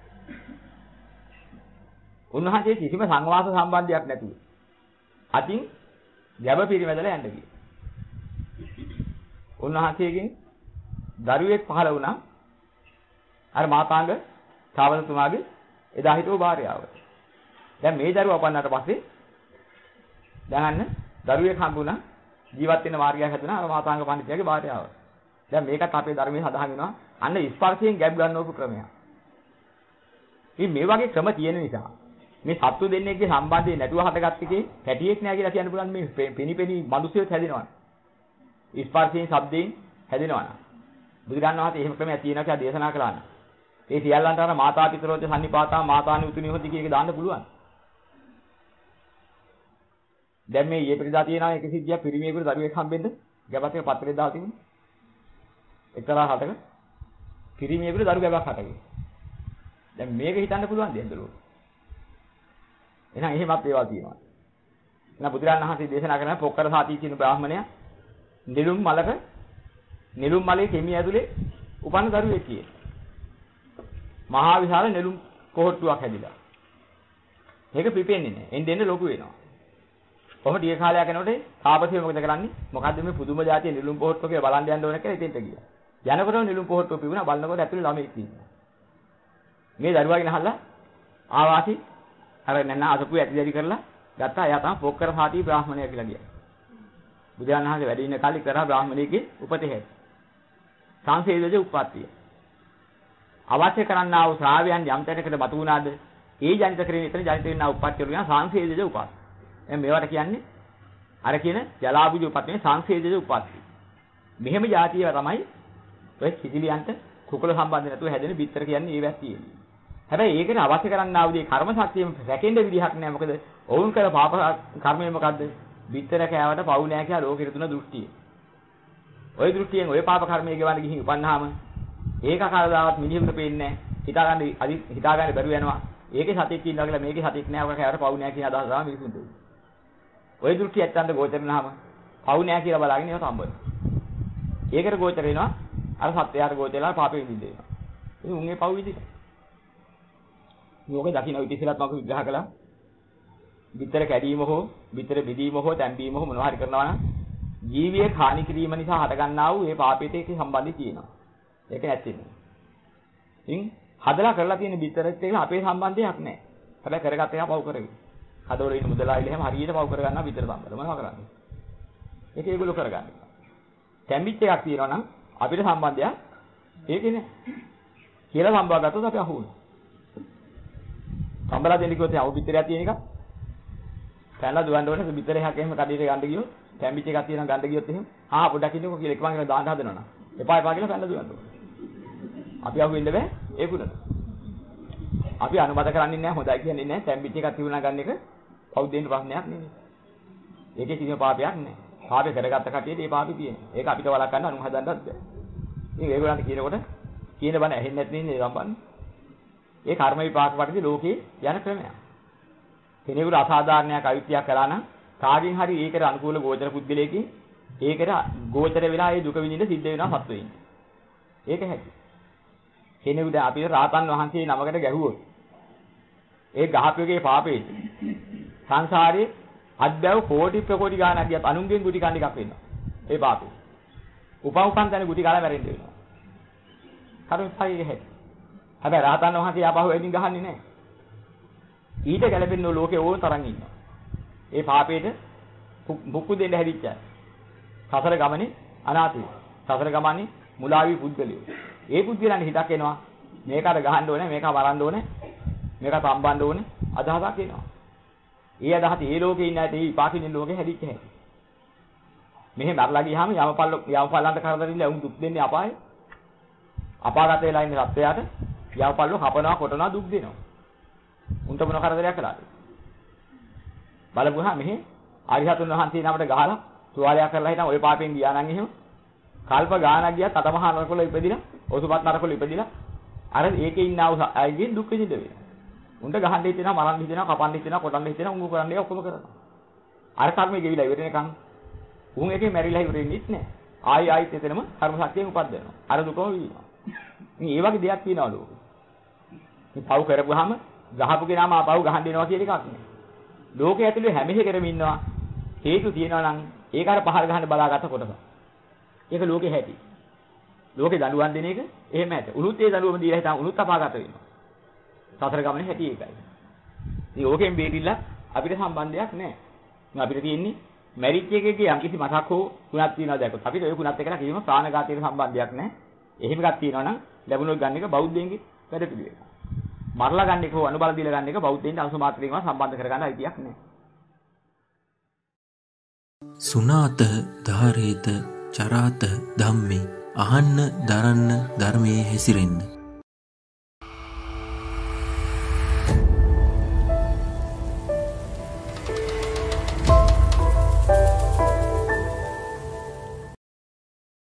උන්වහන්සේ කිසිම සංවාස සම්බන්ධයක් නැතුව අතින් ගැබ පිරිමැදලා යන්න ගියා. උන්වහන්සේගෙන් දරුවෙක් පහළ වුණා. අර මාතාංග ශාවකතුමාගේ එදා හිටපු භාර්යාව. දැන් මේ දරුවා උපන්නාට පස්සේ දැන් අන්න දරුවෙක් හම්බුණා. ජීවත් වෙන මාර්ගයක් හැදුණා අර මාතාංග පඬිතුයාගේ භාර්යාව. දැන් මේකත් අපේ ධර්මයේ සඳහන් වෙනවා. අන්න ස්පර්ශයෙන් ගැබ් ගන්නවපු ක්‍රමයක්. ඉතින් මේ වගේ ක්‍රම තියෙන නිසා මේ සත්තු දෙන්නෙක්ගේ සම්බන්ධය නැතුව හටගත්ත එකේ පැටියෙක් නෑ කියලා කියන්න පුළුවන් මේ පෙනිපෙනි මිනිස්සුත් හැදෙනවා. ස්පර්ශයෙන් ශබ්දයෙන් හැදෙනවා. බුදුරජාණන් වහන්සේ එහෙම ක්‍රමයක් තියෙනවා කියලා දේශනා කළා නා. ඒ සියල්ලන්ට අර මාතා පිතරෝච සම්නිපාතා මාතානි උතුණිය හොදි කියන එක දාන්න පුළුවන්. දැන් මේ ඊයේ පෙරදා තියෙනවා එක සිද්ධියක් පිරිමියෙකුට දරුවෙක් හම්බෙන්න ගැබත් එක පත්‍රේ දාලා තිබුණා. එක්තරා හතක පිරිමියෙකුට දරු ගැබක් හටගේ. දැන් මේක හිතන්න පුළුවන් දෙයක් දරුවෝ. එහෙනම් එහෙමත් ඒවා තියෙනවා. එහෙනම් බුදුරජාණන් වහන්සේ දේශනා කරන පොක්කර සාති කියන බ්‍රාහමණයා නිලුම් මලේ කෙමි ඇතුලේ උපන්න දරුවෙක් කියේ. මහා විශාල නිලුම් කොහොට්ටුවක් හැදිලා. මේක පිපෙන්නේ නැහැ. එන්න ලොකු වෙනවා. කොහොම ටික කාලයක් යනකොට තාපසිය මොකද කරන්නේ? මොකද්ද මේ පුදුම જાතිය නිලුම් කොහොට්ටුව කියලා බලන්න යන්න ඕන කියලා එතෙන්ට ගියා. යනකොටම නිලුම් කොහොට්ටුව පිපුණා බලනකොට ඇතුලේ ළමෙක් ඉන්නවා. මේ දරුවාගෙන අහලා ආවාසි අර නැන්න අසපු ඇතිදැරි කරලා ගත්තා. එයා තමයි පොක්කර සාති බ්‍රාහමණය කියලා කියනවා. බුදුන් වහන්සේ වැඩ ඉන්න කාලේ කරා බ්‍රාහමණයෙක්ගේ උපතේ සංසේදජ උප්පත්තිය. අවශ්‍ය කරන්නා වූ ශ්‍රාවයන් යම් තැනකට බතු වුණාද ඒ ජනිත කරගෙන එතන ජනිත වෙනා උප්පත්තිය කියන සංසේදජ උප්පත්තිය. එහෙනම් මේවට කියන්නේ අර කියන ජලාභුජ උප්පත්තිය සංසේදජ උප්පත්තිය. මෙහෙම જાතිය තමයි ඔය සිතිලියන්ට කුකුල සම්බන්ධ නැතුව හැදෙන බිත්තර කියන්නේ ඒවත් තියෙන්නේ. හැබැයි ඒකේ අවශ්‍ය කරන්නා වූ කර්ම ශක්තියම රැකෙන්න විදිහක් නැහැ. මොකද ඔවුන් කළ පාප කර්මය මොකද්ද? බිත්තර කෑවට පවු නැහැ කියලා ලෝකෙට තුන දෘෂ්ටිය. ওই දෘෂ්ටියෙන් ওই පාප කර්මයේ ගෙවන්න ගිහින් උපන්නාම ඒක කවදාවත් මිනිහෙකුට පේන්නේ නැහැ. හිතාගන්න බැරුව යනවා. ඒකේ සතෙක් ඉන්නවා කියලා මේකේ සතෙක් නැහැ. ඔක කෑවට පවු නැහැ කියන අදහස තමයි මිනිසුන්ට. ওই දෘෂ්ටිය ඇත්තන්ට ගෝචර වෙනාම පවු නැහැ කියලා බලාගෙන ඒවා සම්බන්ධ. ඒකට ගෝචර වෙනවා අර සත්‍යයට ගෝචරලා පාපෙ විඳින්න දෙනවා. ඉතින් උන්ගේ පවු විදිහට. මේක දකින්න ඉතිසලත් මම විග්‍රහ කළා. බිත්තර කැඩීම හෝ බිත්තර බෙදීම හෝ තැම්බීම හෝ මොනවා හරි කරනවා නම් ජීවිය හානි කිරීම නිසා හටගන්නා වූ ඒ පාපයට ඒකේ සම්බන්ධය තියෙනවා. ඒක නැත්තේ නේ. ඉතින් හදලා කරලා තියෙන බිත්තරෙත් ඒක අපේ සම්බන්ධයක් නැහැ. හැබැයි කරගත්ත එක පව් කරගෙන. හදවල ඉන්න මුදලාවිල එහෙම හරියට පව් කරගන්නවා බිත්තර සම්බන්ධ. මොනවා කරන්නේ? ඒක ඒගොල්ලෝ කරගන්නේ. තැම්බිච්ච එකක් තියෙනවා නම් අපිට සම්බන්ධයක් ඒකේ නෑ. කියලා සම්බන්ධ ගත්තොත් අපි අහුවෙනවා. සම්බලා දෙන්න කිව්වොත් අවු බිත්තරයක් තියෙන එක පැනලා දුවන්න ඕනේ බිත්තරයක් එහෙම කඩේට ගන්න ගියොත් තැම්බිච්ච එකක් තියෙනවා ගන්න ගියොත් එහෙම පොඩ්ඩක් ඉන්නකෝ කියලා එක මං දාන්න හදනවනම් එපා කියලා පැනලා දුවන්න ඕනේ. අපි අහුවෙන්න බෑ ඒකුණට. අපි අනුමත කරන්නේ නැහැ හොඳයි කියන්නේ නැහැ තැම්බිච්ච එකක් තිබුණා ගන්න එක කවුද ප්‍රශ්නයක් නෙමෙයි. ඒකේ කිසිම පාපයක් නැහැ. පාපේ කරගත්ත කටියට ඒ පාපي තියෙනවා. ඒක අපිට වළක්වන්න අනුම හදන්නත් බෑ. ඉතින් ඒගොල්ලන්ට කියනකොට කියන බණ ඇහෙන්නේ නැති නේ සම්බන්ධ. ඒ කර්ම විපාක වටදී ලෝකේ යන ක්‍රමයක්. කෙනෙකුට අසාධාරණයක් අවිත්‍යක් කළා නම් කාගෙන් හරි ඒකට අනුකූල ගෝචර පුද්ගලයෙකින් ඒකට ගෝචර වෙලා ඒ දුක විඳින්න සිද්ධ වෙනවා සත්වෙයින්. ඒක හැටි. කෙනෙකුට අපි රාතන් වහන්සේ නමකට ගැහුවොත් ඒ ගහපෙගේ පාපේට සංසාරේ අද්දව කෝටි ප්‍රකෝටි ගාණක් ගියත් අනුන්ගෙන් ගුටි කන්න එකක් වෙනවා. ඒ පාපේ. උපවපන් තැන ගුටි කාලා මැරෙන්න වෙනවා. කරුණායි හැටි. හැබැයි රාතන් වහන්සේ ආපහු එදින් ගහන්නේ නැහැ. ඊට ගැලපෙන්න ලෝකේ ඕන තරම් ඉන්නවා. ඒ පාපේට මුක්කු දෙන්න හැදිච්ච අය. සසර ගමනේ අනාථයි. සසර ගමනේ මුලාවි පුද්ගලයෝ. ඒ පුද්ගලයන් හිතක් එනවා මේකට ගහන්න ඕනේ, මේක වරන්න ඕනේ, මේක සම්බන්ධ ඕනේ අදහසක් එනවා. ඒ අදහස ඒ ලෝකේ ඉන්න ඇයි විපාකින් ලෝකේ හැදිච්ච හැටි. මෙහෙම මරලා ගියාම යමපල්ලන්ට කරදරින්න උන් දුක් දෙන්නේ අපායේ. අපාගත වෙලා ඉන්න සත්වයාට යමපල්ලෝ කපනවා, කොටනවා, දුක් දෙනවා. උන්ට මොන කරදරයක් කළාද? බලපුවා මෙහි ආරිහතුන් වහන්සේ නමට ගහලා තුවාලයක් කරලා හිටන් ওই පාපෙන් ගියා නම් එහෙම කල්ප ගානක් ගියත් අතමහා නරකවල ඉපදිලා, ඔසුපත් නරකවල ඉපදිලා අර ඒකේ ඉන්න අයගෙන් දුක් විඳින්න වෙනවා. උන්ට ගහන්න හිතෙනවා, මරන්න හිතෙනවා, කපන්න හිතෙනවා, කොටන්න හිතෙනවා, උන් කරන්නේ ඔක්කොම කරනවා. අර කර්මයේ ගෙවිලා ඉවරෙනකන් උන් එකේ මැරිලා ඉවරෙන්නේ නැහැ. ආයිත් එතනම කර්ම ශක්තියෙන් උපද්දනවා. අර දුකම විඳිනවා. ඉතින් ඒ වගේ දෙයක් තියෙනවා ලෝකෙ. මේ පව් කරපුවාම ගහපු කෙනාම ආපහු ගහන්න දෙනවා කියන එකක් නෑ. ලෝකයේ ඇතුලේ හැම එකකෙම ඉන්නවා හේතු තියෙනවා නම් ඒක අර පහර ගහන්න බලාගත්ත කොටස. ඒක ලෝකේ හැටි. ලෝකේ දඬුවම් දෙන එක එහෙම ඇත. උනුත් ඒ දඬුවම දීලා හිටන් උනුත් අපාගත වෙනවා. සතර ගමනේ හැටි ඒකයි. ඉතින් ඕකෙන් බේරිලා අපිට සම්බන්ධයක් නෑ. අපිට තියෙන්නේ මැරිච් එකකේ යම්කිසි මතක් හෝ ගුණක් තියෙනවා දැක්කොත් අපිට ඒ ගුණත් එක්කලා කිසිම ප්‍රාණඝාතයකට සම්බන්ධයක් නෑ. එහෙම එකක් තියෙනවා නම් ලැබුණොත් ගන්න එක බෞද්ධයන්ගේ වැඩ පිළිවෙල. මරලා ගන්න එක හෝ අනුබල දීලා ගන්න එක බෞද්ධයන්ට අංශ මාත්‍රයකින්ම සම්බන්ධ කරගන්න අයිතියක් නෑ. සුනාත ධාරේත චරාත ධම්මේ අහන්න දරන්න ධර්මයේ හැසිරෙන්න